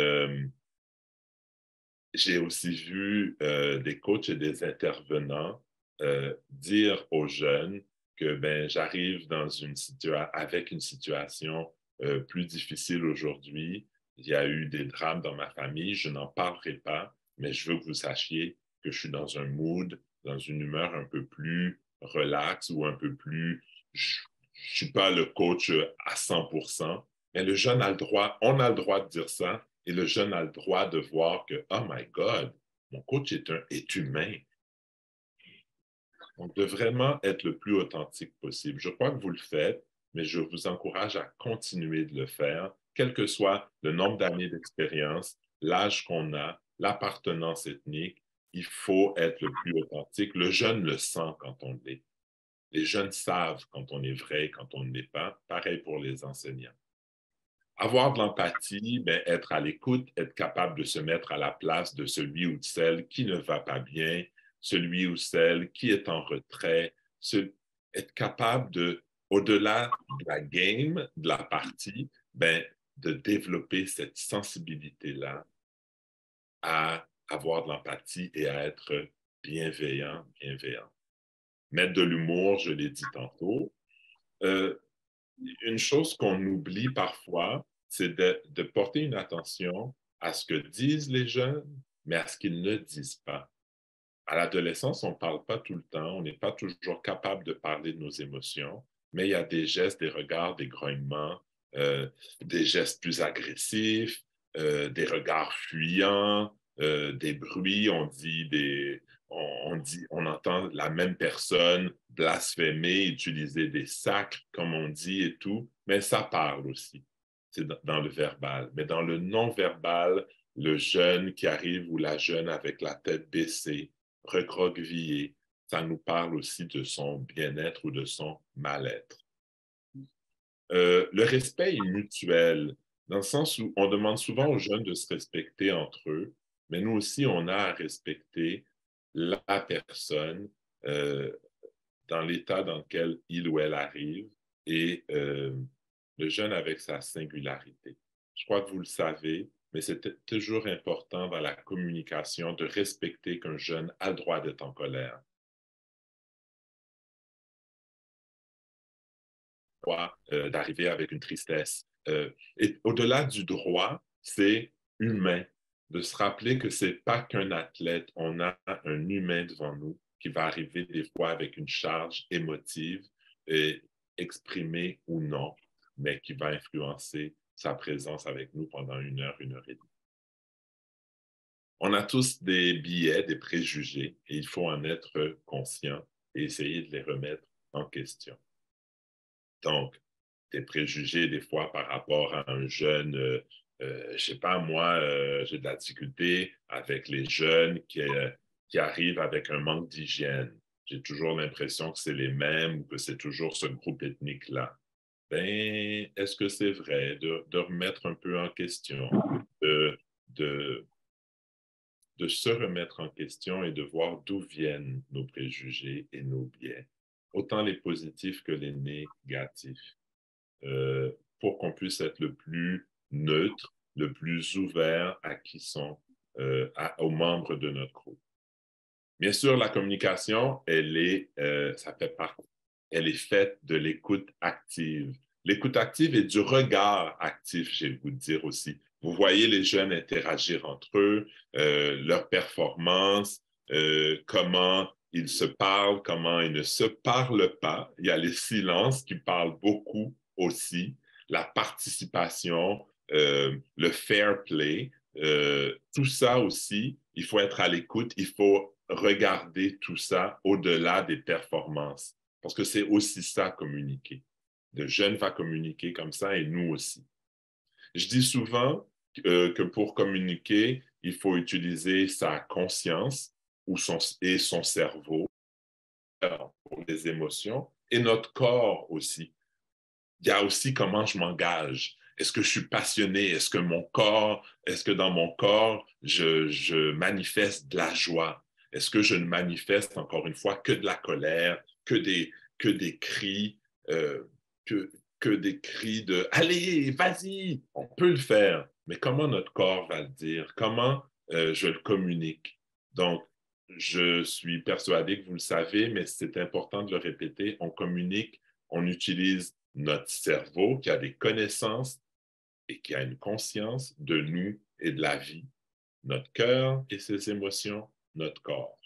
J'ai aussi vu des coachs et des intervenants dire aux jeunes que ben, j'arrive avec une situation plus difficile aujourd'hui. Il y a eu des drames dans ma famille, je n'en parlerai pas, mais je veux que vous sachiez que je suis dans un mood, dans une humeur un peu plus relaxe ou un peu plus... Je ne suis pas le coach à 100%, mais le jeune a le droit, on a le droit de dire ça, et le jeune a le droit de voir que, oh my God, mon coach est humain. Donc, de vraiment être le plus authentique possible. Je crois que vous le faites, mais je vous encourage à continuer de le faire, quel que soit le nombre d'années d'expérience, l'âge qu'on a, l'appartenance ethnique. il faut être le plus authentique. Le jeune le sent quand on l'est. Les jeunes savent quand on est vrai, quand on ne l'est pas. Pareil pour les enseignants. Avoir de l'empathie, ben, être à l'écoute, être capable de se mettre à la place de celui ou de celle qui ne va pas bien, celui ou celle qui est en retrait, être capable de, au-delà de la game, de la partie, ben, de développer cette sensibilité-là à avoir de l'empathie et à être bienveillant, bienveillant. Mettre de l'humour, je l'ai dit tantôt. Une chose qu'on oublie parfois, c'est de porter une attention à ce que disent les jeunes, mais à ce qu'ils ne disent pas. À l'adolescence, on ne parle pas tout le temps, on n'est pas toujours capable de parler de nos émotions, mais il y a des gestes, des regards, des grognements, des gestes plus agressifs, des regards fuyants, des bruits, on entend la même personne blasphémer, utiliser des sacres, comme on dit et tout, mais ça parle aussi. C'est dans le verbal. Mais dans le non-verbal, le jeune qui arrive ou la jeune avec la tête baissée, recroquevillé, ça nous parle aussi de son bien-être ou de son mal-être. Le respect est mutuel, dans le sens où on demande souvent aux jeunes de se respecter entre eux, mais nous aussi, on a à respecter la personne dans l'état dans lequel il ou elle arrive et le jeune avec sa singularité. Je crois que vous le savez, mais c'est toujours important dans la communication de respecter qu'un jeune a le droit d'être en colère. D'arriver avec une tristesse. Et au-delà du droit, c'est humain. De se rappeler que c'est pas qu'un athlète, on a un humain devant nous qui va arriver des fois avec une charge émotive, et exprimée ou non, mais qui va influencer sa présence avec nous pendant une heure et demie. On a tous des biais, des préjugés, et il faut en être conscient et essayer de les remettre en question. Donc, des préjugés des fois par rapport à un jeune, je sais pas, moi, j'ai de la difficulté avec les jeunes qui arrivent avec un manque d'hygiène. J'ai toujours l'impression que c'est les mêmes ou que c'est toujours ce groupe ethnique-là. Ben, est-ce que c'est vrai de remettre un peu en question, de, de, de se remettre en question et de voir d'où viennent nos préjugés et nos biais, autant les positifs que les négatifs, pour qu'on puisse être le plus neutre, le plus ouvert à qui sont, aux membres de notre groupe. Bien sûr, la communication, elle est faite de l'écoute active. L'écoute active et du regard actif, j'ai le goût de dire aussi. Vous voyez les jeunes interagir entre eux, leurs performances, comment ils se parlent, comment ils ne se parlent pas. Il y a les silences qui parlent beaucoup aussi, la participation, le fair play, tout ça aussi, il faut être à l'écoute, il faut regarder tout ça au-delà des performances. Parce que c'est aussi ça, communiquer. Le jeune va communiquer comme ça et nous aussi. Je dis souvent que pour communiquer, il faut utiliser sa conscience et son cerveau pour les émotions et notre corps aussi. Il y a aussi comment je m'engage. Est-ce que je suis passionné? Est-ce que dans mon corps, je manifeste de la joie? Est-ce que je ne manifeste, encore une fois, que de la colère, que des cris, que, que des cris de «Allez, vas-y, on peut le faire». Mais comment notre corps va le dire? Comment je le communique? Donc, je suis persuadé que vous le savez, mais c'est important de le répéter. On communique, on utilise notre cerveau qui a des connaissances et qui a une conscience de nous et de la vie, notre cœur et ses émotions, notre corps.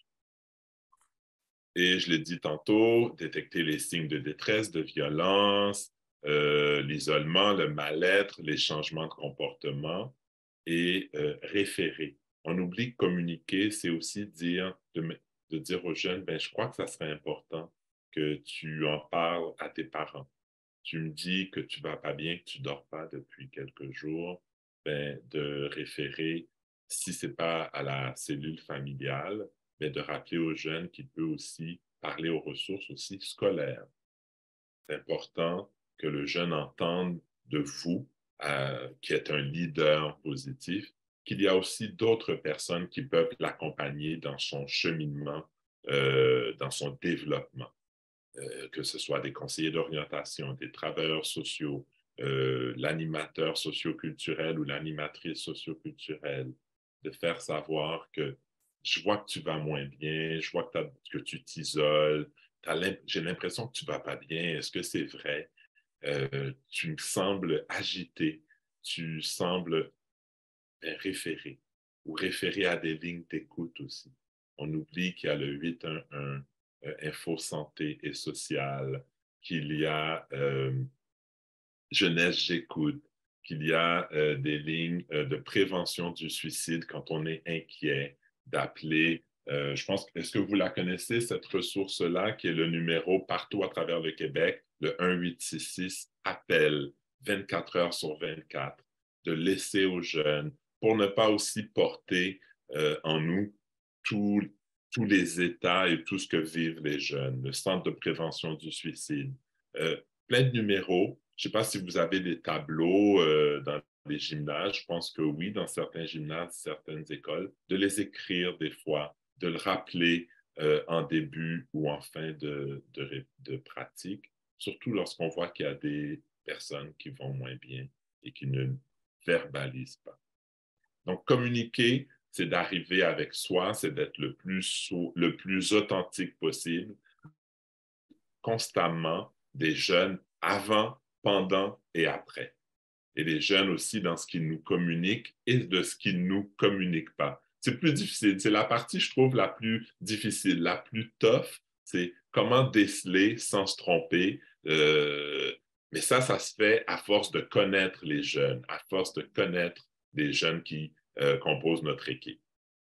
Et je l'ai dit tantôt, détecter les signes de détresse, de violence, l'isolement, le mal-être, les changements de comportement et référer. On oublie que communiquer, c'est aussi dire, de dire aux jeunes, ben, je crois que ça serait important que tu en parles à tes parents. Tu me dis que tu vas pas bien, que tu dors pas depuis quelques jours, ben, de référer si ce n'est pas à la cellule familiale, mais de rappeler aux jeunes qu'il peut aussi parler aux ressources aussi scolaires. C'est important que le jeune entende de vous, qui êtes un leader positif, qu'il y a aussi d'autres personnes qui peuvent l'accompagner dans son cheminement, dans son développement, que ce soit des conseillers d'orientation, des travailleurs sociaux, l'animateur socioculturel ou l'animatrice socioculturelle, de faire savoir que je vois que tu vas moins bien, je vois que tu t'isoles, j'ai l'impression que tu ne vas pas bien, est-ce que c'est vrai? Tu me sembles agité, tu sembles référer ou référer à des lignes d'écoute aussi. On oublie qu'il y a le 811 Info Santé et Sociale, qu'il y a Jeunesse J'écoute, qu'il y a des lignes de prévention du suicide quand on est inquiet, d'appeler. Je pense, est-ce que vous la connaissez, cette ressource-là, qui est le numéro partout à travers le Québec, le 1866, appel 24 heures sur 24, de laisser aux jeunes, pour ne pas aussi porter en nous tous les états et tout ce que vivent les jeunes, le Centre de prévention du suicide. Plein de numéros. Je ne sais pas si vous avez des tableaux dans les gymnases. Je pense que oui, dans certains gymnases, certaines écoles, de les écrire des fois, de le rappeler en début ou en fin de pratique, surtout lorsqu'on voit qu'il y a des personnes qui vont moins bien et qui ne verbalisent pas. Donc, communiquer, c'est d'arriver avec soi, c'est d'être le plus authentique possible, constamment des jeunes avant, pendant et après. Et les jeunes aussi dans ce qu'ils nous communiquent et de ce qu'ils ne nous communiquent pas. C'est plus difficile. C'est la partie, je trouve, la plus difficile, la plus tough. C'est comment déceler sans se tromper. Mais ça se fait à force de connaître les jeunes, à force de connaître les jeunes qui composent notre équipe.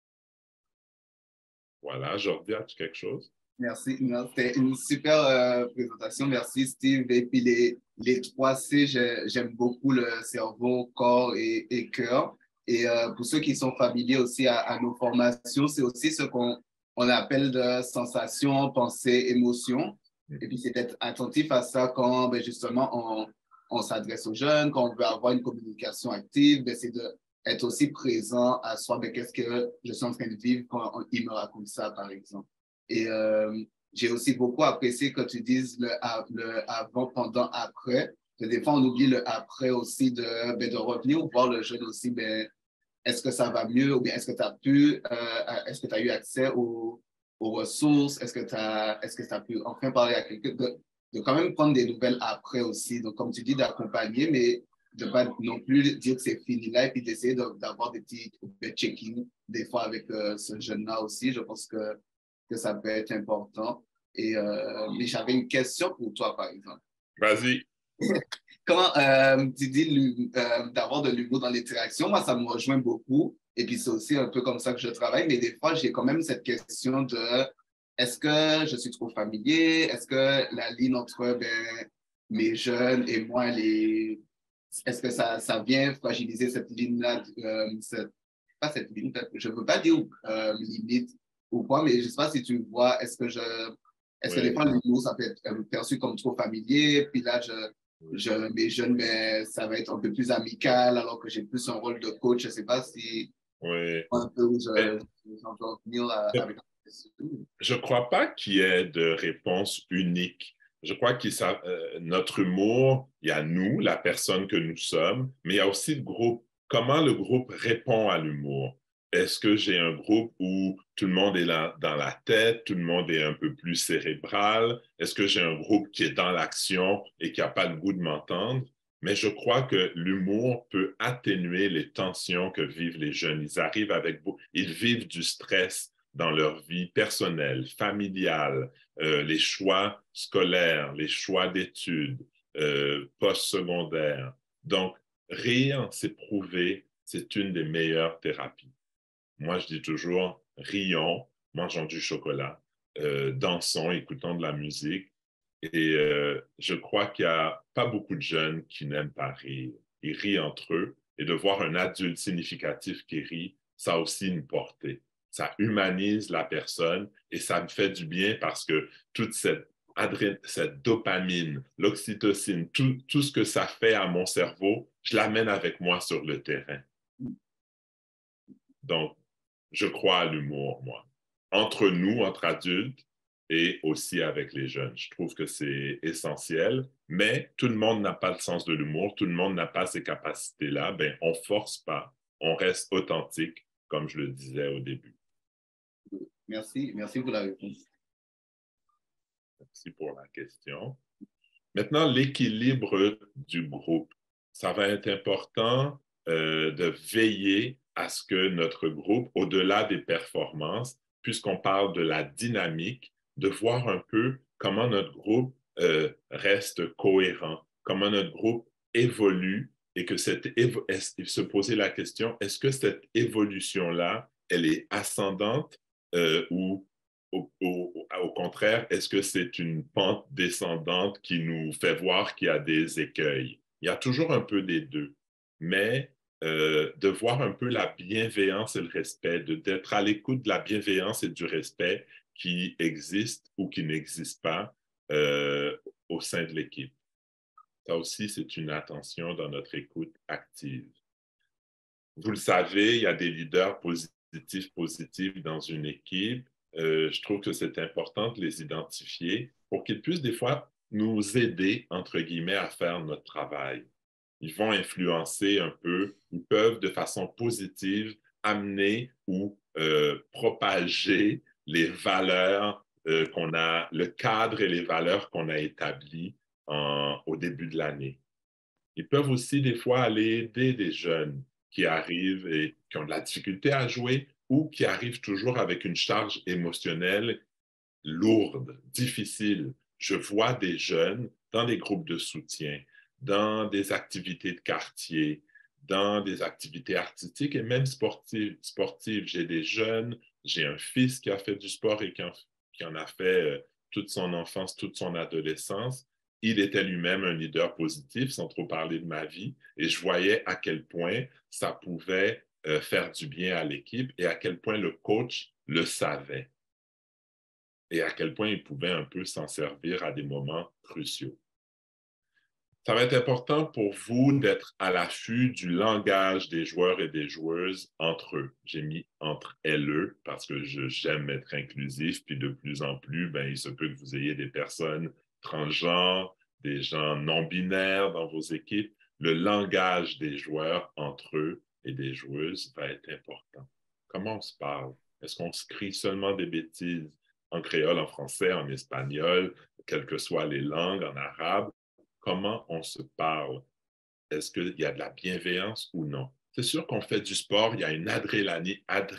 Voilà, Jordi, as-tu quelque chose? Merci. C'était une super présentation. Merci, Steve. Et puis les 3 C, j'aime beaucoup le cerveau, corps et cœur. Et pour ceux qui sont familiers aussi à nos formations, c'est aussi ce qu'on appelle de sensations, pensées, émotions. Et puis, c'est d'être attentif à ça quand ben, justement on s'adresse aux jeunes, quand on veut avoir une communication active, ben, c'est d'être aussi présent à soi. Ben, qu'est-ce que je suis en train de vivre quand il me raconte ça, par exemple. Et j'ai aussi beaucoup apprécié que tu dises le avant, pendant, après. Des fois, on oublie le après aussi de revenir voir le jeune aussi. Ben, est-ce que ça va mieux ou bien est-ce que tu as est-ce que tu as eu accès aux ressources? Est-ce que tu as pu enfin parler à quelqu'un? De quand même prendre des nouvelles après aussi. Donc, comme tu dis, d'accompagner, mais de ne pas non plus dire que c'est fini là et puis d'essayer d'avoir des petits check-in des fois avec ce jeune-là aussi. Je pense que ça peut être important. Mais j'avais une question pour toi, par exemple. Vas-y. Quand tu dis d'avoir de l'humour dans l'interaction, moi, ça me rejoint beaucoup. Et puis, c'est aussi un peu comme ça que je travaille. Mais des fois, j'ai quand même cette question de est-ce que je suis trop familier? Est-ce que la ligne entre mes jeunes et moi, est-ce que ça vient fragiliser cette ligne-là? Pas cette ligne, je ne veux pas dire limite ou quoi, mais je ne sais pas si tu vois, est-ce que des fois, l'humour, ça peut être perçu comme trop familier? Puis là, mes jeunes, mais ça va être un peu plus amical, alors que j'ai plus un rôle de coach. Je ne sais pas si un peu où j'en veux venir avec la question. Je ne crois pas qu'il y ait de réponse unique. Je crois que notre humour, il y a nous, la personne que nous sommes, mais il y a aussi le groupe. Comment le groupe répond à l'humour? Est-ce que j'ai un groupe où tout le monde est là dans la tête, tout le monde est un peu plus cérébral? Est-ce que j'ai un groupe qui est dans l'action et qui n'a pas le goût de m'entendre? Mais je crois que l'humour peut atténuer les tensions que vivent les jeunes. Ils vivent du stress dans leur vie personnelle, familiale, les choix scolaires, les choix d'études, postsecondaires. Donc, rire, c'est prouvé, c'est une des meilleures thérapies. Moi, je dis toujours, rions, mangeons du chocolat, dansons, écoutons de la musique. Et je crois qu'il n'y a pas beaucoup de jeunes qui n'aiment pas rire. Ils rient entre eux. Et de voir un adulte significatif qui rit, ça a aussi une portée. Ça humanise la personne et ça me fait du bien parce que toute cette dopamine, l'oxytocine, tout ce que ça fait à mon cerveau, je l'amène avec moi sur le terrain. Donc, je crois à l'humour, moi. Entre nous, entre adultes, et aussi avec les jeunes. Je trouve que c'est essentiel, mais tout le monde n'a pas le sens de l'humour, tout le monde n'a pas ces capacités-là. Ben, on ne force pas, on reste authentique, comme je le disais au début. Merci, merci pour la réponse. Merci pour la question. Maintenant, l'équilibre du groupe. Ça va être important de veiller à ce que notre groupe, au-delà des performances, puisqu'on parle de la dynamique, de voir un peu comment notre groupe reste cohérent, comment notre groupe évolue et que se poser la question, est-ce que cette évolution-là, elle est ascendante ou au contraire, est-ce que c'est une pente descendante qui nous fait voir qu'il y a des écueils? Il y a toujours un peu des deux, mais de voir un peu la bienveillance et le respect, d'être à l'écoute de la bienveillance et du respect qui existe ou qui n'existe pas au sein de l'équipe. Ça aussi, c'est une attention dans notre écoute active. Vous le savez, il y a des leaders positifs dans une équipe. Je trouve que c'est important de les identifier pour qu'ils puissent des fois nous aider, entre guillemets, à faire notre travail. Ils vont influencer un peu, ils peuvent de façon positive amener ou propager les valeurs qu'on a, le cadre et les valeurs qu'on a établis au début de l'année. Ils peuvent aussi des fois aller aider des jeunes qui arrivent et qui ont de la difficulté à jouer ou qui arrivent toujours avec une charge émotionnelle lourde, difficile. Je vois des jeunes dans des groupes de soutien, dans des activités de quartier, dans des activités artistiques et même sportives. J'ai des jeunes, j'ai un fils qui a fait du sport et qui en a fait toute son enfance, toute son adolescence. Il était lui-même un leader positif, sans trop parler de ma vie, et je voyais à quel point ça pouvait faire du bien à l'équipe et à quel point le coach le savait et à quel point il pouvait un peu s'en servir à des moments cruciaux. Ça va être important pour vous d'être à l'affût du langage des joueurs et des joueuses entre eux. J'ai mis entre elles parce que j'aime être inclusif, puis de plus en plus, ben, il se peut que vous ayez des personnes transgenres, des gens non-binaires dans vos équipes. Le langage des joueurs entre eux et des joueuses va être important. Comment on se parle? Est-ce qu'on se crie seulement des bêtises en créole, en français, en espagnol, quelles que soient les langues, en arabe? Comment on se parle? Est-ce qu'il y a de la bienveillance ou non? C'est sûr qu'on fait du sport, il y a une adrénaline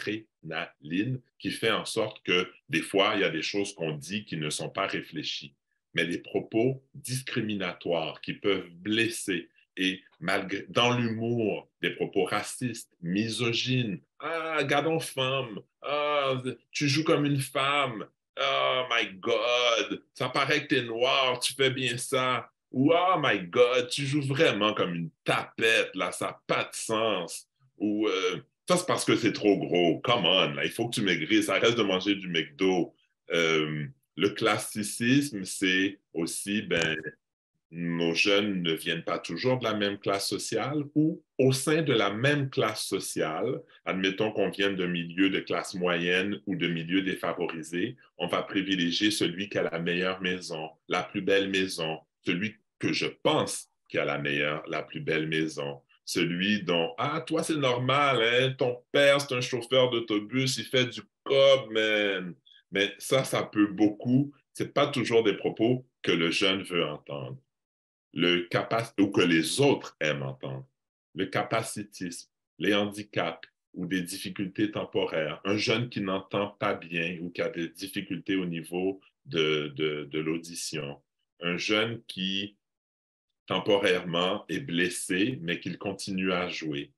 qui fait en sorte que des fois, il y a des choses qu'on dit qui ne sont pas réfléchies. Mais les propos discriminatoires qui peuvent blesser et malgré, dans l'humour, des propos racistes, misogynes, ah, gardons femme, ah, tu joues comme une femme, oh my God, ça paraît que tu es noir, tu fais bien ça. Ou oh my God, tu joues vraiment comme une tapette, là, ça n'a pas de sens. Ou ça, c'est parce que c'est trop gros. Come on, là, il faut que tu maigrisses, arrête de manger du McDo. Le classicisme, c'est aussi, ben, nos jeunes ne viennent pas toujours de la même classe sociale ou au sein de la même classe sociale, admettons qu'on vienne de milieux de classe moyenne ou de milieux défavorisés, on va privilégier celui qui a la meilleure maison, la plus belle maison, celui que je pense qui a la plus belle maison, celui dont, ah, toi c'est normal, hein? Ton père c'est un chauffeur d'autobus, il fait du cob, man. Mais ça peut beaucoup, c'est pas toujours des propos que le jeune veut entendre ou que les autres aiment entendre. Le capacitisme, les handicaps ou des difficultés temporaires, un jeune qui n'entend pas bien ou qui a des difficultés au niveau de l'audition, un jeune qui temporairement est blessé, mais qu'il continue à jouer.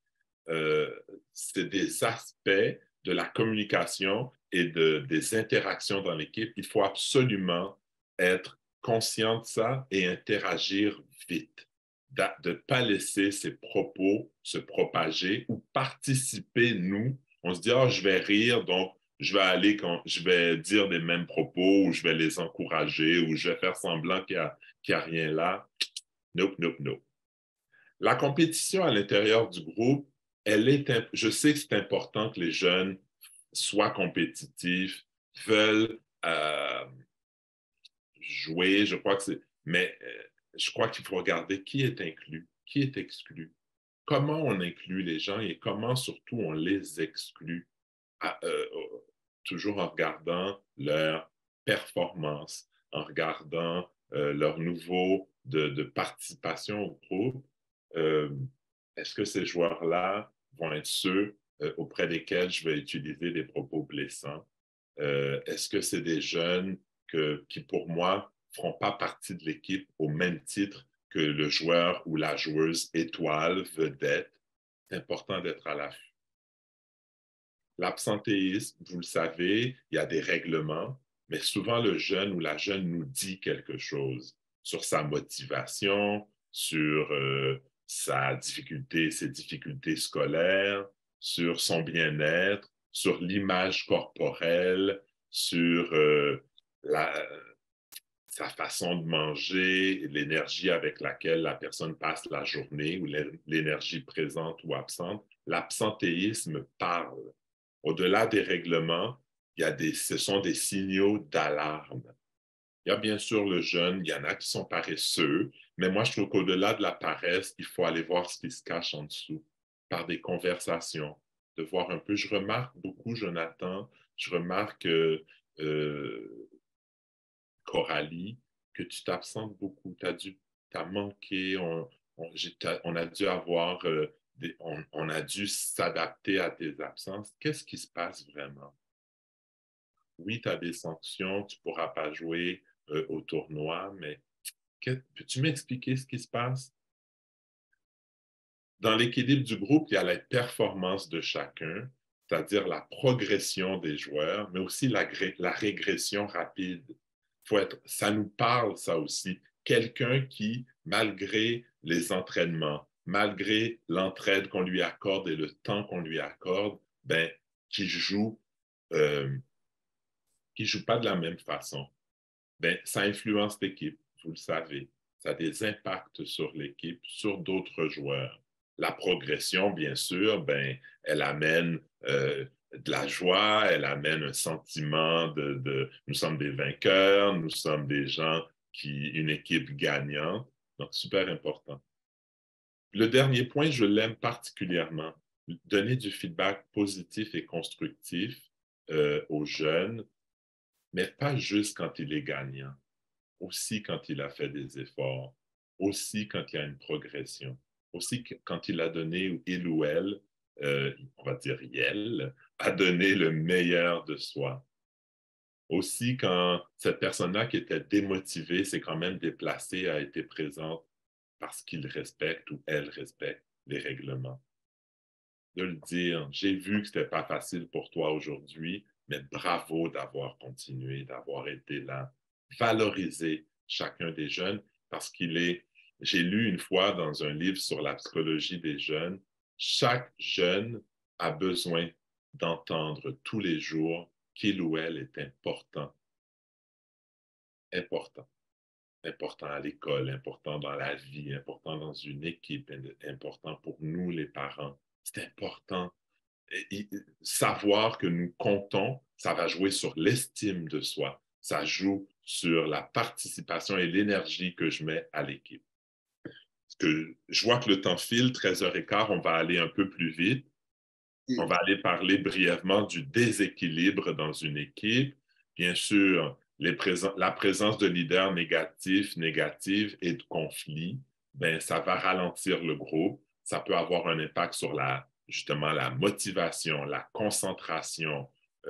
C'est des aspects de la communication et des interactions dans l'équipe. Il faut absolument être conscient de ça et interagir vite, de ne pas laisser ces propos se propager ou participer, nous, On se dit, oh, je vais rire, donc je vais dire des mêmes propos, ou je vais les encourager, ou je vais faire semblant qu'il n'y a rien là. Nope, nope, nope. La compétition à l'intérieur du groupe, je sais que c'est important que les jeunes soient compétitifs, veulent jouer, mais je crois qu'il faut regarder qui est inclus, qui est exclu, comment on inclut les gens et comment surtout on les exclut, toujours en regardant leur performance, en regardant leur niveau de participation au groupe. Est-ce que ces joueurs-là vont être ceux auprès desquels je vais utiliser des propos blessants? Est-ce que c'est des jeunes qui, pour moi, ne feront pas partie de l'équipe au même titre que le joueur ou la joueuse étoile, vedette? C'est important d'être à l'affût. L'absentéisme, vous le savez, il y a des règlements, mais souvent le jeune ou la jeune nous dit quelque chose sur sa motivation, sur ses difficultés scolaires, sur son bien-être, sur l'image corporelle, sur sa façon de manger, l'énergie avec laquelle la personne passe la journée ou l'énergie présente ou absente. L'absentéisme parle. Au-delà des règlements, ce sont des signaux d'alarme. Il y a bien sûr le jeune, il y en a qui sont paresseux, mais moi je trouve qu'au-delà de la paresse, il faut aller voir ce qui se cache en dessous, par des conversations, de voir un peu. Je remarque beaucoup, Jonathan, je remarque Coralie, que tu t'absentes beaucoup, t'as manqué, on a dû avoir, on a dû s'adapter à tes absences. Qu'est-ce qui se passe vraiment? Oui, tu as des sanctions, tu ne pourras pas jouer au tournoi, mais peux-tu m'expliquer ce qui se passe? Dans l'équilibre du groupe, il y a la performance de chacun, c'est-à-dire la progression des joueurs, mais aussi la régression rapide. Ça nous parle, ça aussi. Quelqu'un qui, malgré les entraînements, malgré l'entraide qu'on lui accorde et le temps qu'on lui accorde, ben, qui joue pas de la même façon. Ben, ça influence l'équipe, vous le savez. Ça a des impacts sur l'équipe, sur d'autres joueurs. La progression, bien sûr, ben, elle amène de la joie, elle amène un sentiment nous sommes des vainqueurs, nous sommes des gens une équipe gagnante. Donc, super important. Le dernier point, je l'aime particulièrement. Donner du feedback positif et constructif aux jeunes, mais pas juste quand il est gagnant, aussi quand il a fait des efforts, aussi quand il y a une progression, aussi quand il a donné, il ou elle, on va dire elle, a donné le meilleur de soi. Aussi quand cette personne-là qui était démotivée s'est quand même déplacée, a été présente parce qu'il respecte ou elle respecte les règlements. De le dire, j'ai vu que ce n'était pas facile pour toi aujourd'hui, mais bravo d'avoir continué, d'avoir été là. Valoriser chacun des jeunes parce j'ai lu une fois dans un livre sur la psychologie des jeunes, chaque jeune a besoin d'entendre tous les jours qu'il ou elle est important. Important. Important à l'école, important dans la vie, important dans une équipe, important pour nous les parents. C'est important. Savoir que nous comptons, ça va jouer sur l'estime de soi. Ça joue sur la participation et l'énergie que je mets à l'équipe. Je vois que le temps file, 13h15, on va aller un peu plus vite. On va aller parler brièvement du déséquilibre dans une équipe. Bien sûr, la présence de leaders négatifs et de conflits, ben, ça va ralentir le groupe. Ça peut avoir un impact sur justement la motivation, la concentration,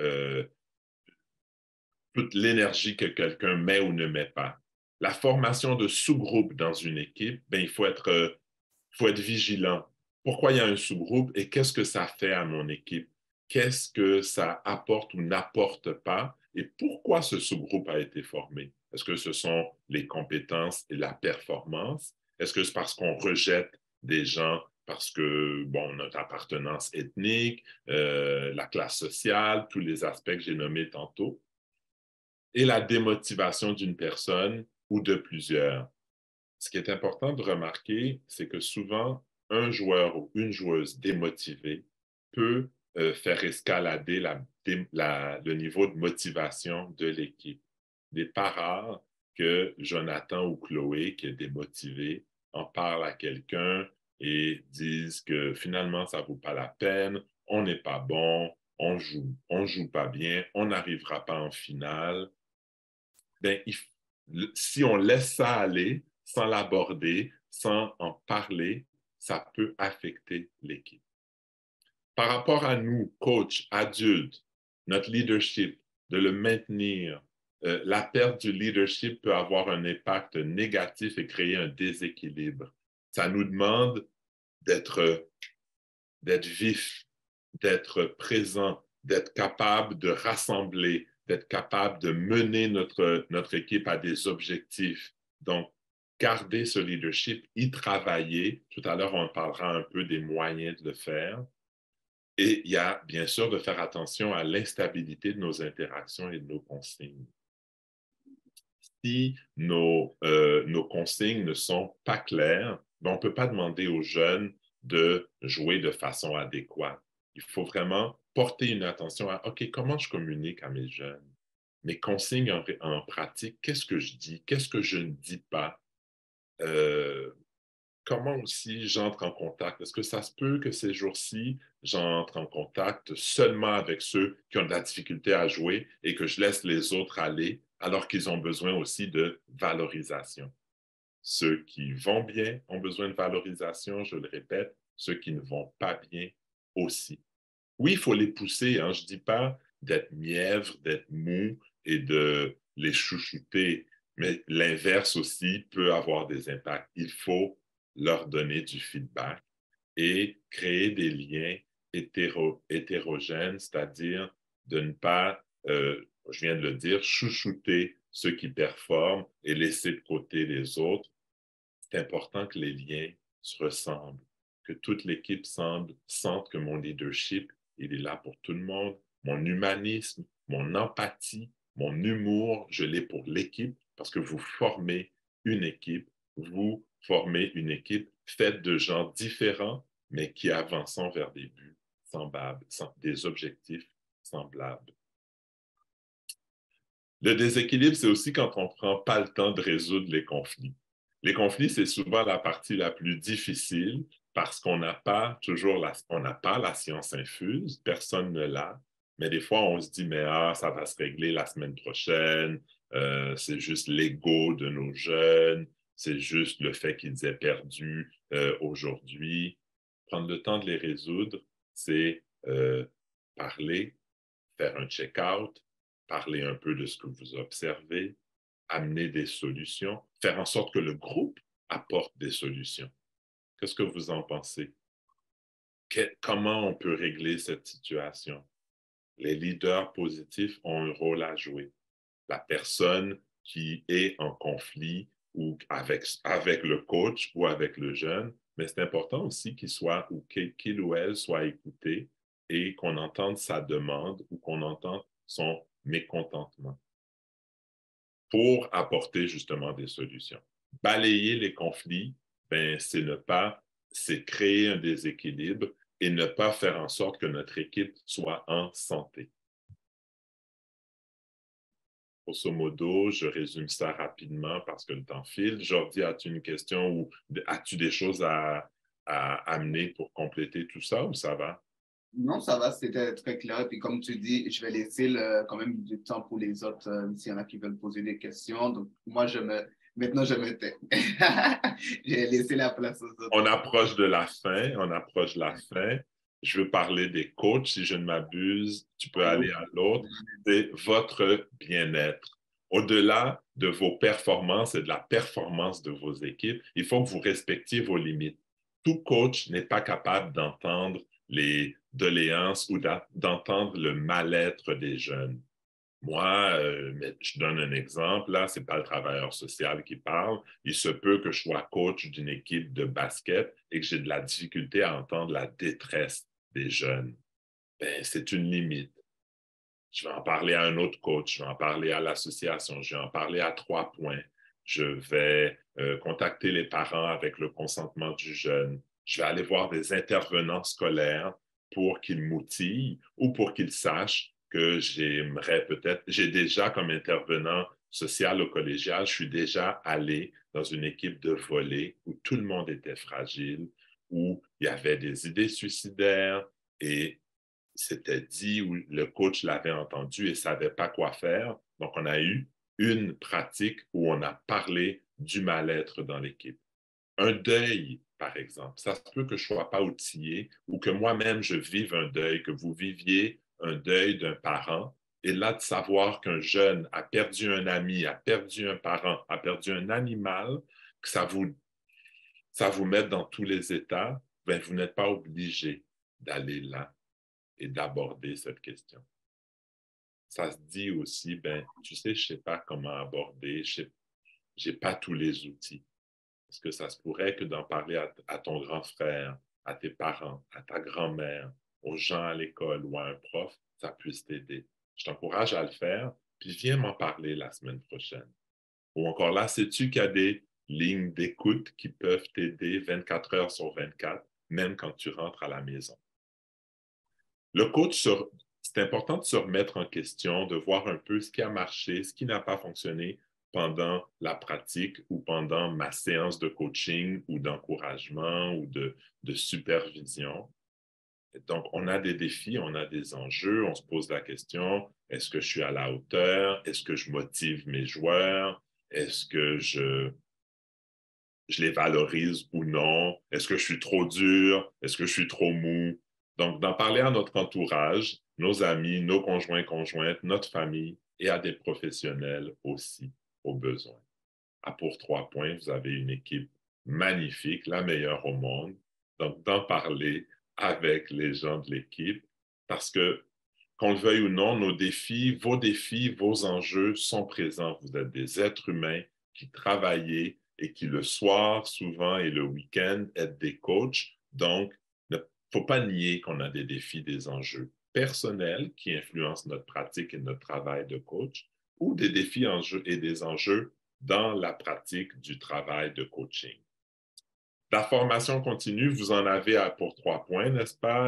toute l'énergie que quelqu'un met ou ne met pas. La formation de sous-groupes dans une équipe, ben, il faut être vigilant. Pourquoi il y a un sous-groupe et qu'est-ce que ça fait à mon équipe? Qu'est-ce que ça apporte ou n'apporte pas? Et pourquoi ce sous-groupe a été formé? Est-ce que ce sont les compétences et la performance? Est-ce que c'est parce qu'on rejette des gens parce que, bon, notre appartenance ethnique, la classe sociale, tous les aspects que j'ai nommés tantôt, et la démotivation d'une personne ou de plusieurs. Ce qui est important de remarquer, c'est que souvent, un joueur ou une joueuse démotivée peut faire escalader le niveau de motivation de l'équipe. Il n'est pas rare que Jonathan ou Chloé, qui est démotivé, en parlent à quelqu'un et disent que finalement, ça ne vaut pas la peine, on n'est pas bon, on joue pas bien, on n'arrivera pas en finale. Ben, si on laisse ça aller sans l'aborder, sans en parler, ça peut affecter l'équipe. Par rapport à nous, coachs, adultes, notre leadership, de le maintenir, la perte du leadership peut avoir un impact négatif et créer un déséquilibre. Ça nous demande d'être vif, d'être présent, d'être capable de rassembler, d'être capable de mener notre équipe à des objectifs. Donc, garder ce leadership, y travailler. Tout à l'heure, on parlera un peu des moyens de le faire. Et il y a bien sûr de faire attention à l'instabilité de nos interactions et de nos consignes. Si nos consignes ne sont pas claires, ben on ne peut pas demander aux jeunes de jouer de façon adéquate. Il faut vraiment porter une attention à, OK, comment je communique à mes jeunes? Mes consignes en pratique, qu'est-ce que je dis? Qu'est-ce que je ne dis pas? Comment aussi j'entre en contact? Est-ce que ça se peut que ces jours-ci, j'entre en contact seulement avec ceux qui ont de la difficulté à jouer et que je laisse les autres aller alors qu'ils ont besoin aussi de valorisation? Ceux qui vont bien ont besoin de valorisation, je le répète, ceux qui ne vont pas bien aussi. Oui, il faut les pousser, hein. Je ne dis pas d'être mièvre, d'être mou et de les chouchouter, mais l'inverse aussi peut avoir des impacts. Il faut leur donner du feedback et créer des liens hétérogènes, c'est-à-dire de ne pas, je viens de le dire, chouchouter ceux qui performent et laisser de côté les autres. C'est important que les liens se ressemblent, que toute l'équipe sente que mon leadership, il est là pour tout le monde, mon humanisme, mon empathie, mon humour, je l'ai pour l'équipe parce que vous formez une équipe faite de gens différents, mais qui avancent vers des buts semblables, des objectifs semblables. Le déséquilibre, c'est aussi quand on ne prend pas le temps de résoudre les conflits. Les conflits, c'est souvent la partie la plus difficile parce qu'on n'a pas la science infuse, personne ne l'a, mais des fois, on se dit, mais ça va se régler la semaine prochaine, c'est juste l'ego de nos jeunes, c'est juste le fait qu'ils aient perdu aujourd'hui. Prendre le temps de les résoudre, c'est parler, faire un check-out, parler un peu de ce que vous observez, amener des solutions, faire en sorte que le groupe apporte des solutions. Qu'est-ce que vous en pensez? Comment on peut régler cette situation? Les leaders positifs ont un rôle à jouer. La personne qui est en conflit ou avec le coach ou avec le jeune, mais c'est important aussi qu'il ou elle soit écouté et qu'on entende sa demande ou qu'on entende son mécontentement pour apporter justement des solutions. Balayer les conflits, ben, c'est créer un déséquilibre et ne pas faire en sorte que notre équipe soit en santé. Grosso modo, je résume ça rapidement parce que le temps file. Jordi, as-tu une question ou as-tu des choses à amener pour compléter tout ça ou ça va? Non, ça va, c'était très clair. Et puis, comme tu dis, je vais laisser quand même du temps pour les autres, s'il y en a qui veulent poser des questions. Donc, maintenant, je me tais. J'ai laissé la place aux autres. On approche de la fin. Je veux parler des coachs, si je ne m'abuse. Tu peux aller à l'autre. C'est votre bien-être. Au-delà de vos performances et de la performance de vos équipes, il faut que vous respectiez vos limites. Tout coach n'est pas capable d'entendre les doléances ou d'entendre le mal-être des jeunes. Moi, mais je donne un exemple, là, ce n'est pas le travailleur social qui parle. Il se peut que je sois coach d'une équipe de basket et que j'ai de la difficulté à entendre la détresse des jeunes. Ben, c'est une limite. Je vais en parler à un autre coach, je vais en parler à l'association, je vais en parler à 3 points. Je vais contacter les parents avec le consentement du jeune. Je vais aller voir des intervenants scolaires pour qu'ils m'outillent ou pour qu'ils sachent que j'aimerais peut-être, j'ai déjà comme intervenant social ou collégial, je suis déjà allé dans une équipe de volley où tout le monde était fragile, où il y avait des idées suicidaires et c'était dit ou le coach l'avait entendu et ne savait pas quoi faire. Donc, on a eu une pratique où on a parlé du mal-être dans l'équipe. Un deuil, par exemple. Ça se peut que je ne sois pas outillé ou que moi-même je vive un deuil, que vous viviez un deuil d'un parent. Et là, de savoir qu'un jeune a perdu un ami, a perdu un parent, a perdu un animal, que ça vous met dans tous les états, ben, vous n'êtes pas obligé d'aller là et d'aborder cette question. Ça se dit aussi, ben, tu sais, je ne sais pas comment aborder, je n'ai pas tous les outils. Parce que ça se pourrait que d'en parler à ton grand frère, à tes parents, à ta grand-mère, aux gens à l'école ou à un prof, ça puisse t'aider. Je t'encourage à le faire, puis viens m'en parler la semaine prochaine. Ou encore là, sais-tu qu'il y a des lignes d'écoute qui peuvent t'aider 24 heures sur 24, même quand tu rentres à la maison. Le coach, c'est important de se remettre en question, de voir un peu ce qui a marché, ce qui n'a pas fonctionné pendant la pratique ou pendant ma séance de coaching ou d'encouragement ou de supervision. Donc, on a des défis, on a des enjeux, on se pose la question, est-ce que je suis à la hauteur? Est-ce que je motive mes joueurs? Est-ce que je les valorise ou non? Est-ce que je suis trop dur? Est-ce que je suis trop mou? Donc, d'en parler à notre entourage, nos amis, nos conjoints, conjointes, notre famille et à des professionnels aussi, au besoin. Pour 3 points, vous avez une équipe magnifique, la meilleure au monde. Donc, d'en parler avec les gens de l'équipe, parce que, qu'on le veuille ou non, nos défis, vos enjeux sont présents. Vous êtes des êtres humains qui travaillent et qui, le soir, souvent, et le week-end, êtes des coachs. Donc, il ne faut pas nier qu'on a des défis, des enjeux personnels qui influencent notre pratique et notre travail de coach, ou des défis et des enjeux dans la pratique du travail de coaching. La formation continue, vous en avez pour 3 points, n'est-ce pas,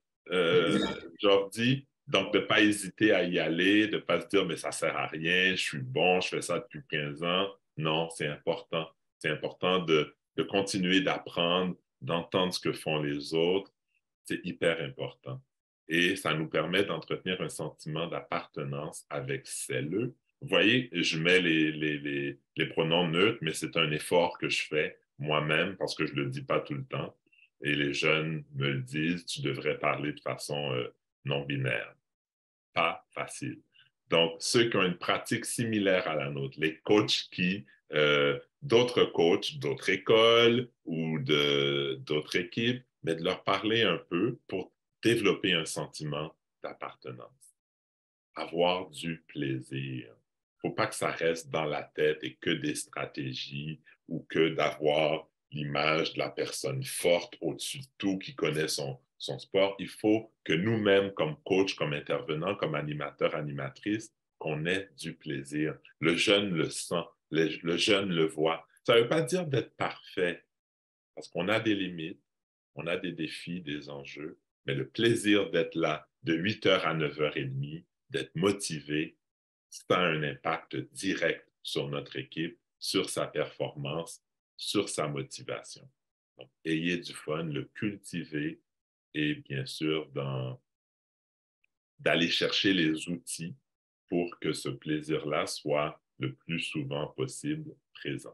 Jordi? Donc, de ne pas hésiter à y aller, de ne pas se dire, mais ça ne sert à rien, je suis bon, je fais ça depuis 15 ans. Non, c'est important. C'est important de continuer d'apprendre, d'entendre ce que font les autres. C'est hyper important. Et ça nous permet d'entretenir un sentiment d'appartenance avec celles. Vous voyez, je mets les pronoms neutres, mais c'est un effort que je fais moi-même parce que je ne le dis pas tout le temps. Et les jeunes me le disent, tu devrais parler de façon non binaire. Pas facile. Donc, ceux qui ont une pratique similaire à la nôtre, les coachs d'autres coachs, d'autres écoles ou d'autres équipes, mais de leur parler un peu pour développer un sentiment d'appartenance, avoir du plaisir. Il ne faut pas que ça reste dans la tête et que des stratégies ou que d'avoir l'image de la personne forte au-dessus de tout qui connaît son sport. Il faut que nous-mêmes, comme coach, comme intervenants, comme animateurs, animatrices, qu'on ait du plaisir. Le jeune le sent, le jeune le voit. Ça ne veut pas dire d'être parfait, parce qu'on a des limites, on a des défis, des enjeux, mais le plaisir d'être là de 8 heures à 9h30, d'être motivé, ça a un impact direct sur notre équipe, sur sa performance, sur sa motivation. Donc, ayez du fun, le cultiver et bien sûr d'aller chercher les outils pour que ce plaisir-là soit le plus souvent possible présent.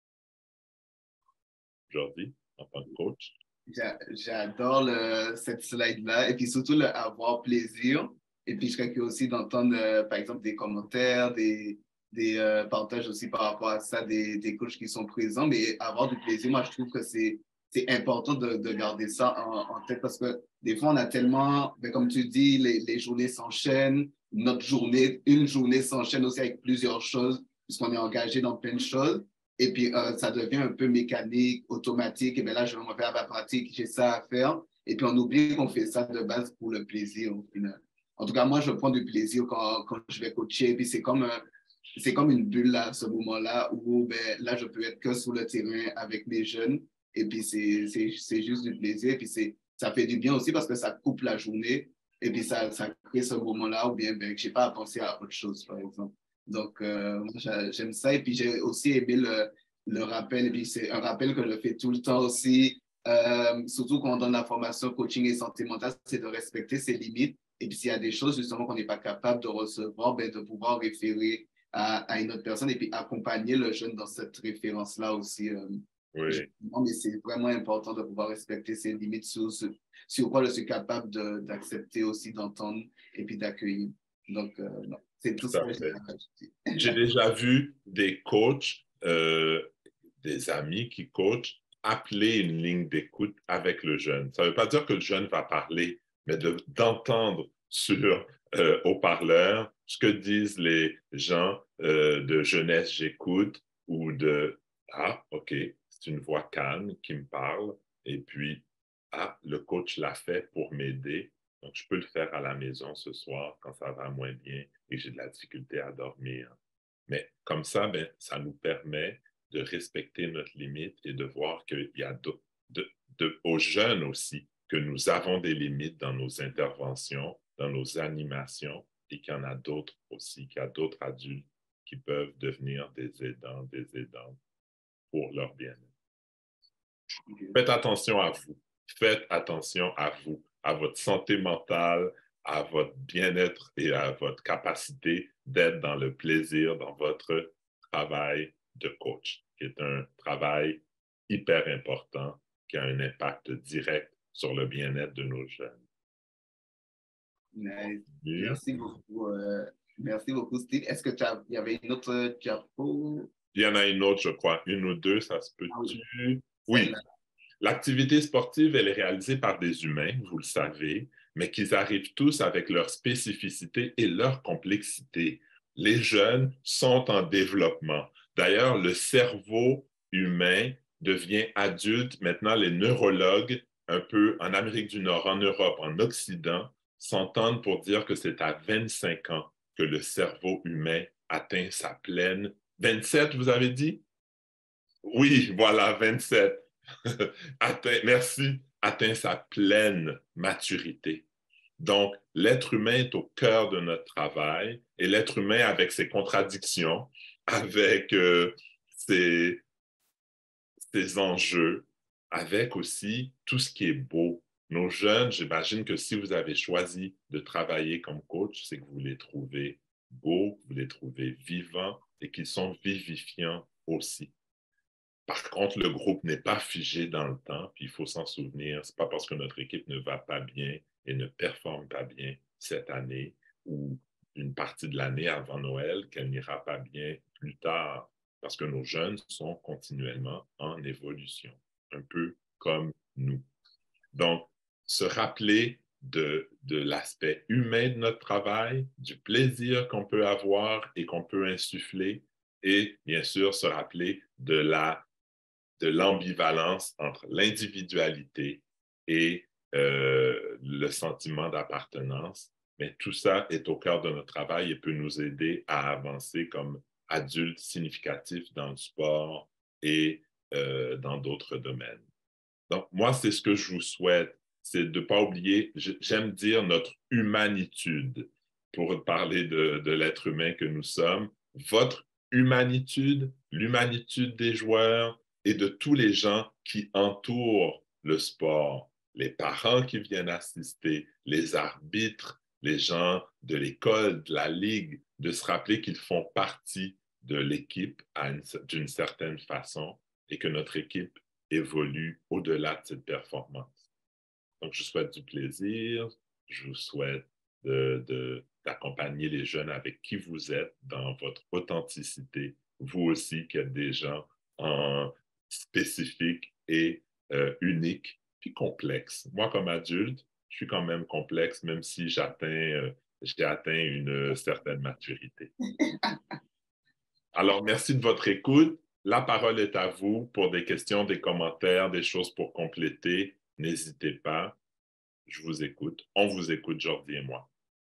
Jordi, en tant que coach? J'adore cette slide-là et puis surtout le avoir plaisir. Et puis je serais curieux aussi d'entendre, par exemple, des commentaires, des partages aussi par rapport à ça, des coachs qui sont présents. Mais avoir du plaisir, moi, je trouve que c'est c'est important de garder ça en tête parce que des fois, on a tellement, ben, comme tu dis, les journées s'enchaînent, une journée s'enchaîne aussi avec plusieurs choses, puisqu'on est engagé dans plein de choses. Et puis, ça devient un peu mécanique, automatique. Et bien là, je vais me faire ma pratique, j'ai ça à faire. Et puis, on oublie qu'on fait ça de base pour le plaisir au final. En tout cas, moi, je prends du plaisir quand je vais coacher. Et puis, c'est comme une bulle là, à ce moment-là, où ben, là, je peux être que sur le terrain avec mes jeunes. Et puis, c'est juste du plaisir. Et puis, ça fait du bien aussi parce que ça coupe la journée. Et puis, ça crée ce moment-là où bien, ben, je n'ai pas à penser à autre chose, par exemple. Donc, moi, j'aime ça. Et puis, j'ai aussi aimé le rappel. Et puis, c'est un rappel que je fais tout le temps aussi, surtout quand on donne la formation coaching et santé mentale, c'est de respecter ses limites. Et puis, s'il y a des choses, justement, qu'on n'est pas capable de recevoir, ben, de pouvoir référer à une autre personne et puis accompagner le jeune dans cette référence-là aussi. Oui, Mais c'est vraiment important de pouvoir respecter ses limites sur quoi je suis capable d'accepter aussi, d'entendre et puis d'accueillir. Donc, non, c'est tout tout ça à que j'ai fait. à rajouter. J'ai déjà vu des coachs, des amis qui coachent, appeler une ligne d'écoute avec le jeune. Ça ne veut pas dire que le jeune va parler, mais d'entendre sur haut-parleur ce que disent les gens de jeunesse j'écoute ou de ah, OK, c'est une voix calme qui me parle et puis ah, le coach l'a fait pour m'aider. Donc, je peux le faire à la maison ce soir quand ça va moins bien et j'ai de la difficulté à dormir. Mais comme ça, ben, ça nous permet de respecter notre limite et de voir qu'il y a aux jeunes aussi que nous avons des limites dans nos interventions, dans nos animations et qu'il y en a d'autres aussi, qu'il y a d'autres adultes qui peuvent devenir des aidants pour leur bien-être. Faites attention à vous. Faites attention à vous, à votre santé mentale, à votre bien-être et à votre capacité d'être dans le plaisir dans votre travail de coach, qui est un travail hyper important, qui a un impact direct sur le bien-être de nos jeunes. Nice. Oui. Merci beaucoup, Steve. Est-ce que il y avait une autre diapo? Il y en a une autre, je crois, une ou deux, ça se Ah oui, peut-tu? Oui. celle-là. L'activité sportive, elle est réalisée par des humains, vous le savez, mais qu'ils arrivent tous avec leur spécificité et leur complexité. Les jeunes sont en développement. D'ailleurs, le cerveau humain devient adulte. Maintenant, les neurologues, un peu en Amérique du Nord, en Europe, en Occident, s'entendent pour dire que c'est à 25 ans que le cerveau humain atteint sa pleine. 27, vous avez dit? Oui, voilà, 27. Merci, atteint sa pleine maturité. Donc, l'être humain est au cœur de notre travail et l'être humain avec ses contradictions, avec ses, ses enjeux, avec aussi tout ce qui est beau. Nos jeunes, j'imagine que si vous avez choisi de travailler comme coach, c'est que vous les trouvez beaux, vous les trouvez vivants et qu'ils sont vivifiants aussi. Par contre, le groupe n'est pas figé dans le temps, puis il faut s'en souvenir. Ce n'est pas parce que notre équipe ne va pas bien et ne performe pas bien cette année ou une partie de l'année avant Noël qu'elle n'ira pas bien plus tard, parce que nos jeunes sont continuellement en évolution, un peu comme nous. Donc, se rappeler de l'aspect humain de notre travail, du plaisir qu'on peut avoir et qu'on peut insuffler, et bien sûr se rappeler de l'ambivalence entre l'individualité et le sentiment d'appartenance. Mais tout ça est au cœur de notre travail et peut nous aider à avancer comme adultes significatifs dans le sport et dans d'autres domaines. Donc, moi, c'est ce que je vous souhaite, c'est de ne pas oublier, j'aime dire notre humanitude pour parler de l'être humain que nous sommes. Votre humanitude, l'humanitude des joueurs et de tous les gens qui entourent le sport, les parents qui viennent assister, les arbitres, les gens de l'école, de la ligue, de se rappeler qu'ils font partie de l'équipe d'une certaine façon et que notre équipe évolue au-delà de cette performance. Donc, je souhaite du plaisir, je vous souhaite d'accompagner les jeunes avec qui vous êtes dans votre authenticité, vous aussi qui êtes des gens en spécifique et unique, puis complexe. Moi, comme adulte, je suis quand même complexe, même si j'ai atteint une certaine maturité. Alors, merci de votre écoute. La parole est à vous pour des questions, des commentaires, des choses pour compléter. N'hésitez pas. Je vous écoute. On vous écoute, Jordi et moi.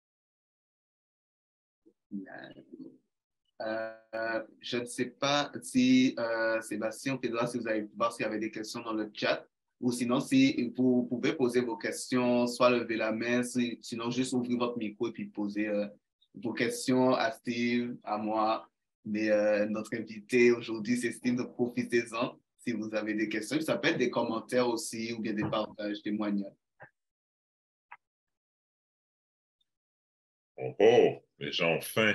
Je ne sais pas si Sébastien ou Pedro, si vous avez pu voir s'il y avait des questions dans le chat, ou sinon, si vous pouvez poser vos questions, soit lever la main, sinon juste ouvrir votre micro et puis poser vos questions à Steve, à moi. Mais notre invité aujourd'hui, c'est Steve, donc profitez-en si vous avez des questions. Ça peut être des commentaires aussi ou bien des partages, témoignages. Oh, oh, les gens ont faim.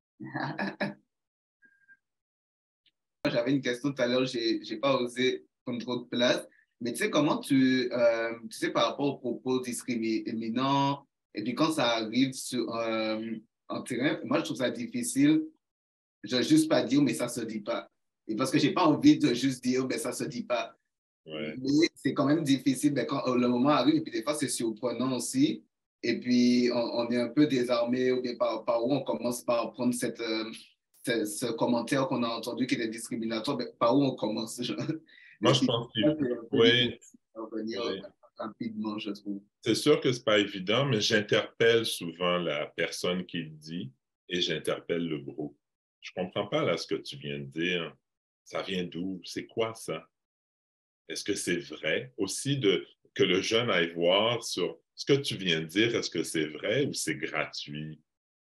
J'avais une question tout à l'heure, je n'ai pas osé prendre trop de place. Mais tu sais, comment tu sais, par rapport aux propos discriminants, et puis quand ça arrive en terrain, moi, je trouve ça difficile. Je ne veux juste pas dire, mais ça ne se dit pas. Et parce que je n'ai pas envie de juste dire, mais ça ne se dit pas. Ouais. Mais c'est quand même difficile quand le moment arrive, et puis des fois, c'est surprenant aussi. Et puis, on est un peu désarmé, ou bien par où on commence par prendre ce commentaire qu'on a entendu qui est discriminatoire, ben, par où on commence? Moi, je pense qu'il faut. Oui, revenir oui. rapidement, je trouve. C'est sûr que ce n'est pas évident, mais j'interpelle souvent la personne qui le dit et j'interpelle le groupe. Je ne comprends pas là ce que tu viens de dire. Ça vient d'où? C'est quoi ça? Est-ce que c'est vrai? Aussi, que le jeune aille voir sur ce que tu viens de dire, est-ce que c'est vrai ou c'est gratuit?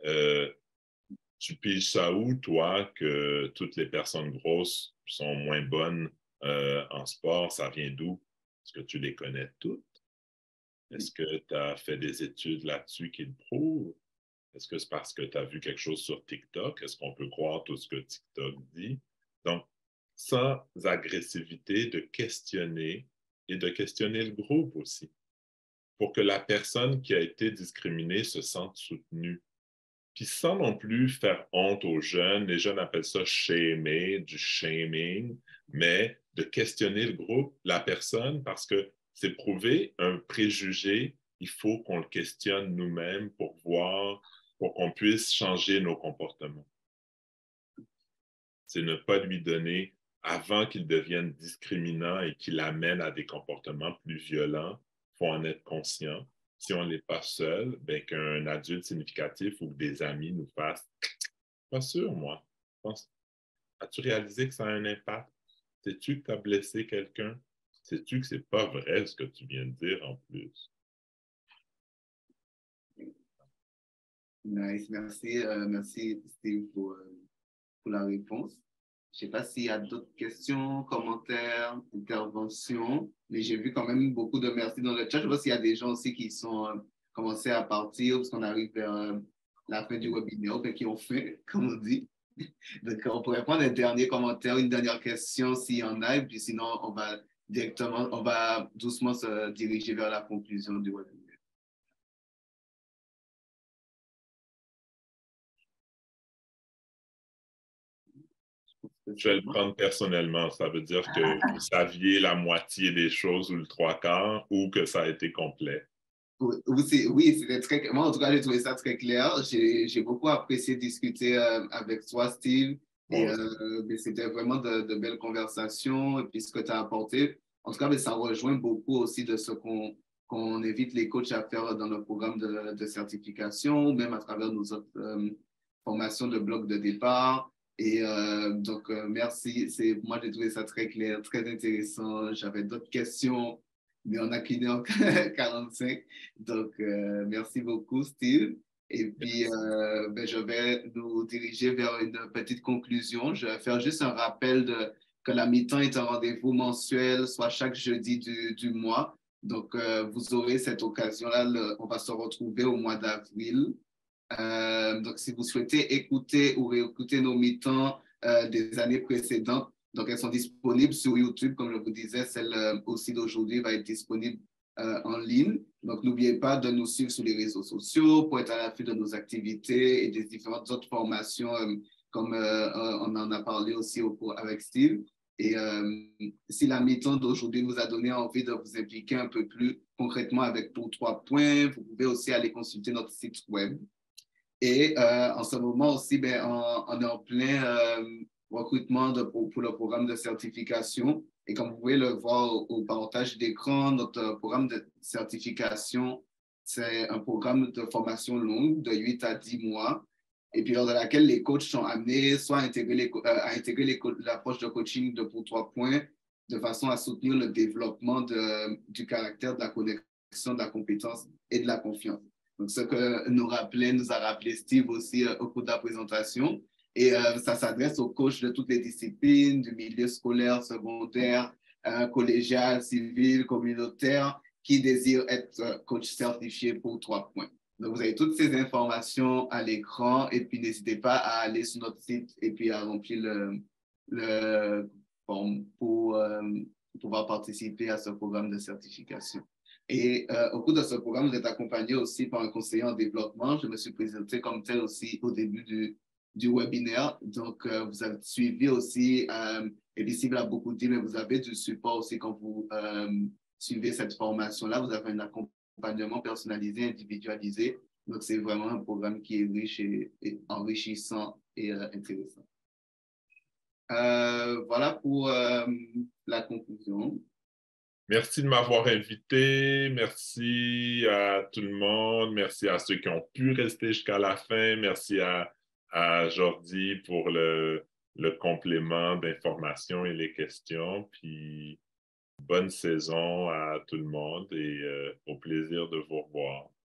Tu piges ça où, toi, que toutes les personnes grosses sont moins bonnes en sport? Ça vient d'où? Est-ce que tu les connais toutes? Est-ce que tu as fait des études là-dessus qui le prouvent? Est-ce que c'est parce que tu as vu quelque chose sur TikTok? Est-ce qu'on peut croire tout ce que TikTok dit? Donc, sans agressivité, de questionner et de questionner le groupe aussi, pour que la personne qui a été discriminée se sente soutenue. Puis sans non plus faire honte aux jeunes, les jeunes appellent ça shamer, du shaming, mais de questionner le groupe, la personne, parce que c'est prouvé, un préjugé, il faut qu'on le questionne nous-mêmes pour voir, pour qu'on puisse changer nos comportements. C'est ne pas lui donner, avant qu'il devienne discriminant et qu'il amène à des comportements plus violents, il faut en être conscient. Si on n'est pas seul, ben, qu'un adulte significatif ou que des amis nous fassent « Pas sûr, moi. As-tu réalisé que ça a un impact? Sais-tu que tu as blessé quelqu'un? Sais-tu que c'est pas vrai ce que tu viens de dire en plus? » Nice, merci Steve pour la réponse. Je ne sais pas s'il y a d'autres questions, commentaires, interventions, mais j'ai vu quand même beaucoup de merci dans le chat. Je vois s'il y a des gens aussi qui sont commencés à partir parce qu'on arrive vers la fin du webinaire, qui ont fait, comme on dit. Donc, on pourrait prendre un dernier commentaire, une dernière question s'il y en a, et puis sinon, on va doucement se diriger vers la conclusion du webinaire. Je vais le prendre personnellement. Ça veut dire que vous saviez la moitié des choses ou le trois quarts ou que ça a été complet. Oui, c'était très. Moi, en tout cas, j'ai trouvé ça très clair. J'ai beaucoup apprécié discuter avec toi, Steve. Et c'était vraiment de belles conversations. Et puis, ce que tu as apporté, en tout cas, ça rejoint beaucoup aussi de ce qu'on invite les coachs à faire dans le programme de certification, ou même à travers nos autres formations de bloc de départ. Et donc, merci. Moi, j'ai trouvé ça très clair, très intéressant. J'avais d'autres questions, mais on a qu'une heure 45. Donc, merci beaucoup, Steve. Et puis, je vais nous diriger vers une petite conclusion. Je vais faire juste un rappel que la mi-temps est un rendez-vous mensuel, soit chaque jeudi du mois. Donc, vous aurez cette occasion-là. On va se retrouver au mois d'avril. Donc, si vous souhaitez écouter ou réécouter nos mi-temps des années précédentes, donc elles sont disponibles sur YouTube, comme je vous disais, celle aussi d'aujourd'hui va être disponible en ligne. Donc, n'oubliez pas de nous suivre sur les réseaux sociaux pour être à l'affût de nos activités et des différentes autres formations, comme on en a parlé aussi avec Steve. Et si la méthode d'aujourd'hui vous a donné envie de vous impliquer un peu plus concrètement avec Pour 3 points, vous pouvez aussi aller consulter notre site web. Et en ce moment aussi, ben, on est en plein recrutement pour le programme de certification. Et comme vous pouvez le voir au partage d'écran, notre programme de certification, c'est un programme de formation longue de 8 à 10 mois. Et puis, lors de laquelle les coachs sont amenés soit à intégrer l'approche de coaching de Pour 3 points de façon à soutenir le développement du caractère, de la connexion, de la compétence et de la confiance. Donc, ce que nous a rappelé Steve aussi au cours de la présentation. Et ça s'adresse aux coachs de toutes les disciplines, du milieu scolaire, secondaire, collégial, civil, communautaire, qui désirent être coach certifié pour 3 points. Donc, vous avez toutes ces informations à l'écran et puis n'hésitez pas à aller sur notre site et puis à remplir le forme pour pouvoir participer à ce programme de certification. Et au cours de ce programme, vous êtes accompagné aussi par un conseiller en développement. Je me suis présenté comme tel aussi au début du webinaire. Donc, vous avez suivi aussi, et puis Steve l'a beaucoup dit, mais vous avez du support aussi quand vous suivez cette formation-là. Vous avez un accompagnement personnalisé, individualisé. Donc, c'est vraiment un programme qui est riche et enrichissant et intéressant. Voilà pour la conclusion. Merci de m'avoir invité. Merci à tout le monde. Merci à ceux qui ont pu rester jusqu'à la fin. Merci à Jordi pour le complément d'informations et les questions. Puis bonne saison à tout le monde et au plaisir de vous revoir.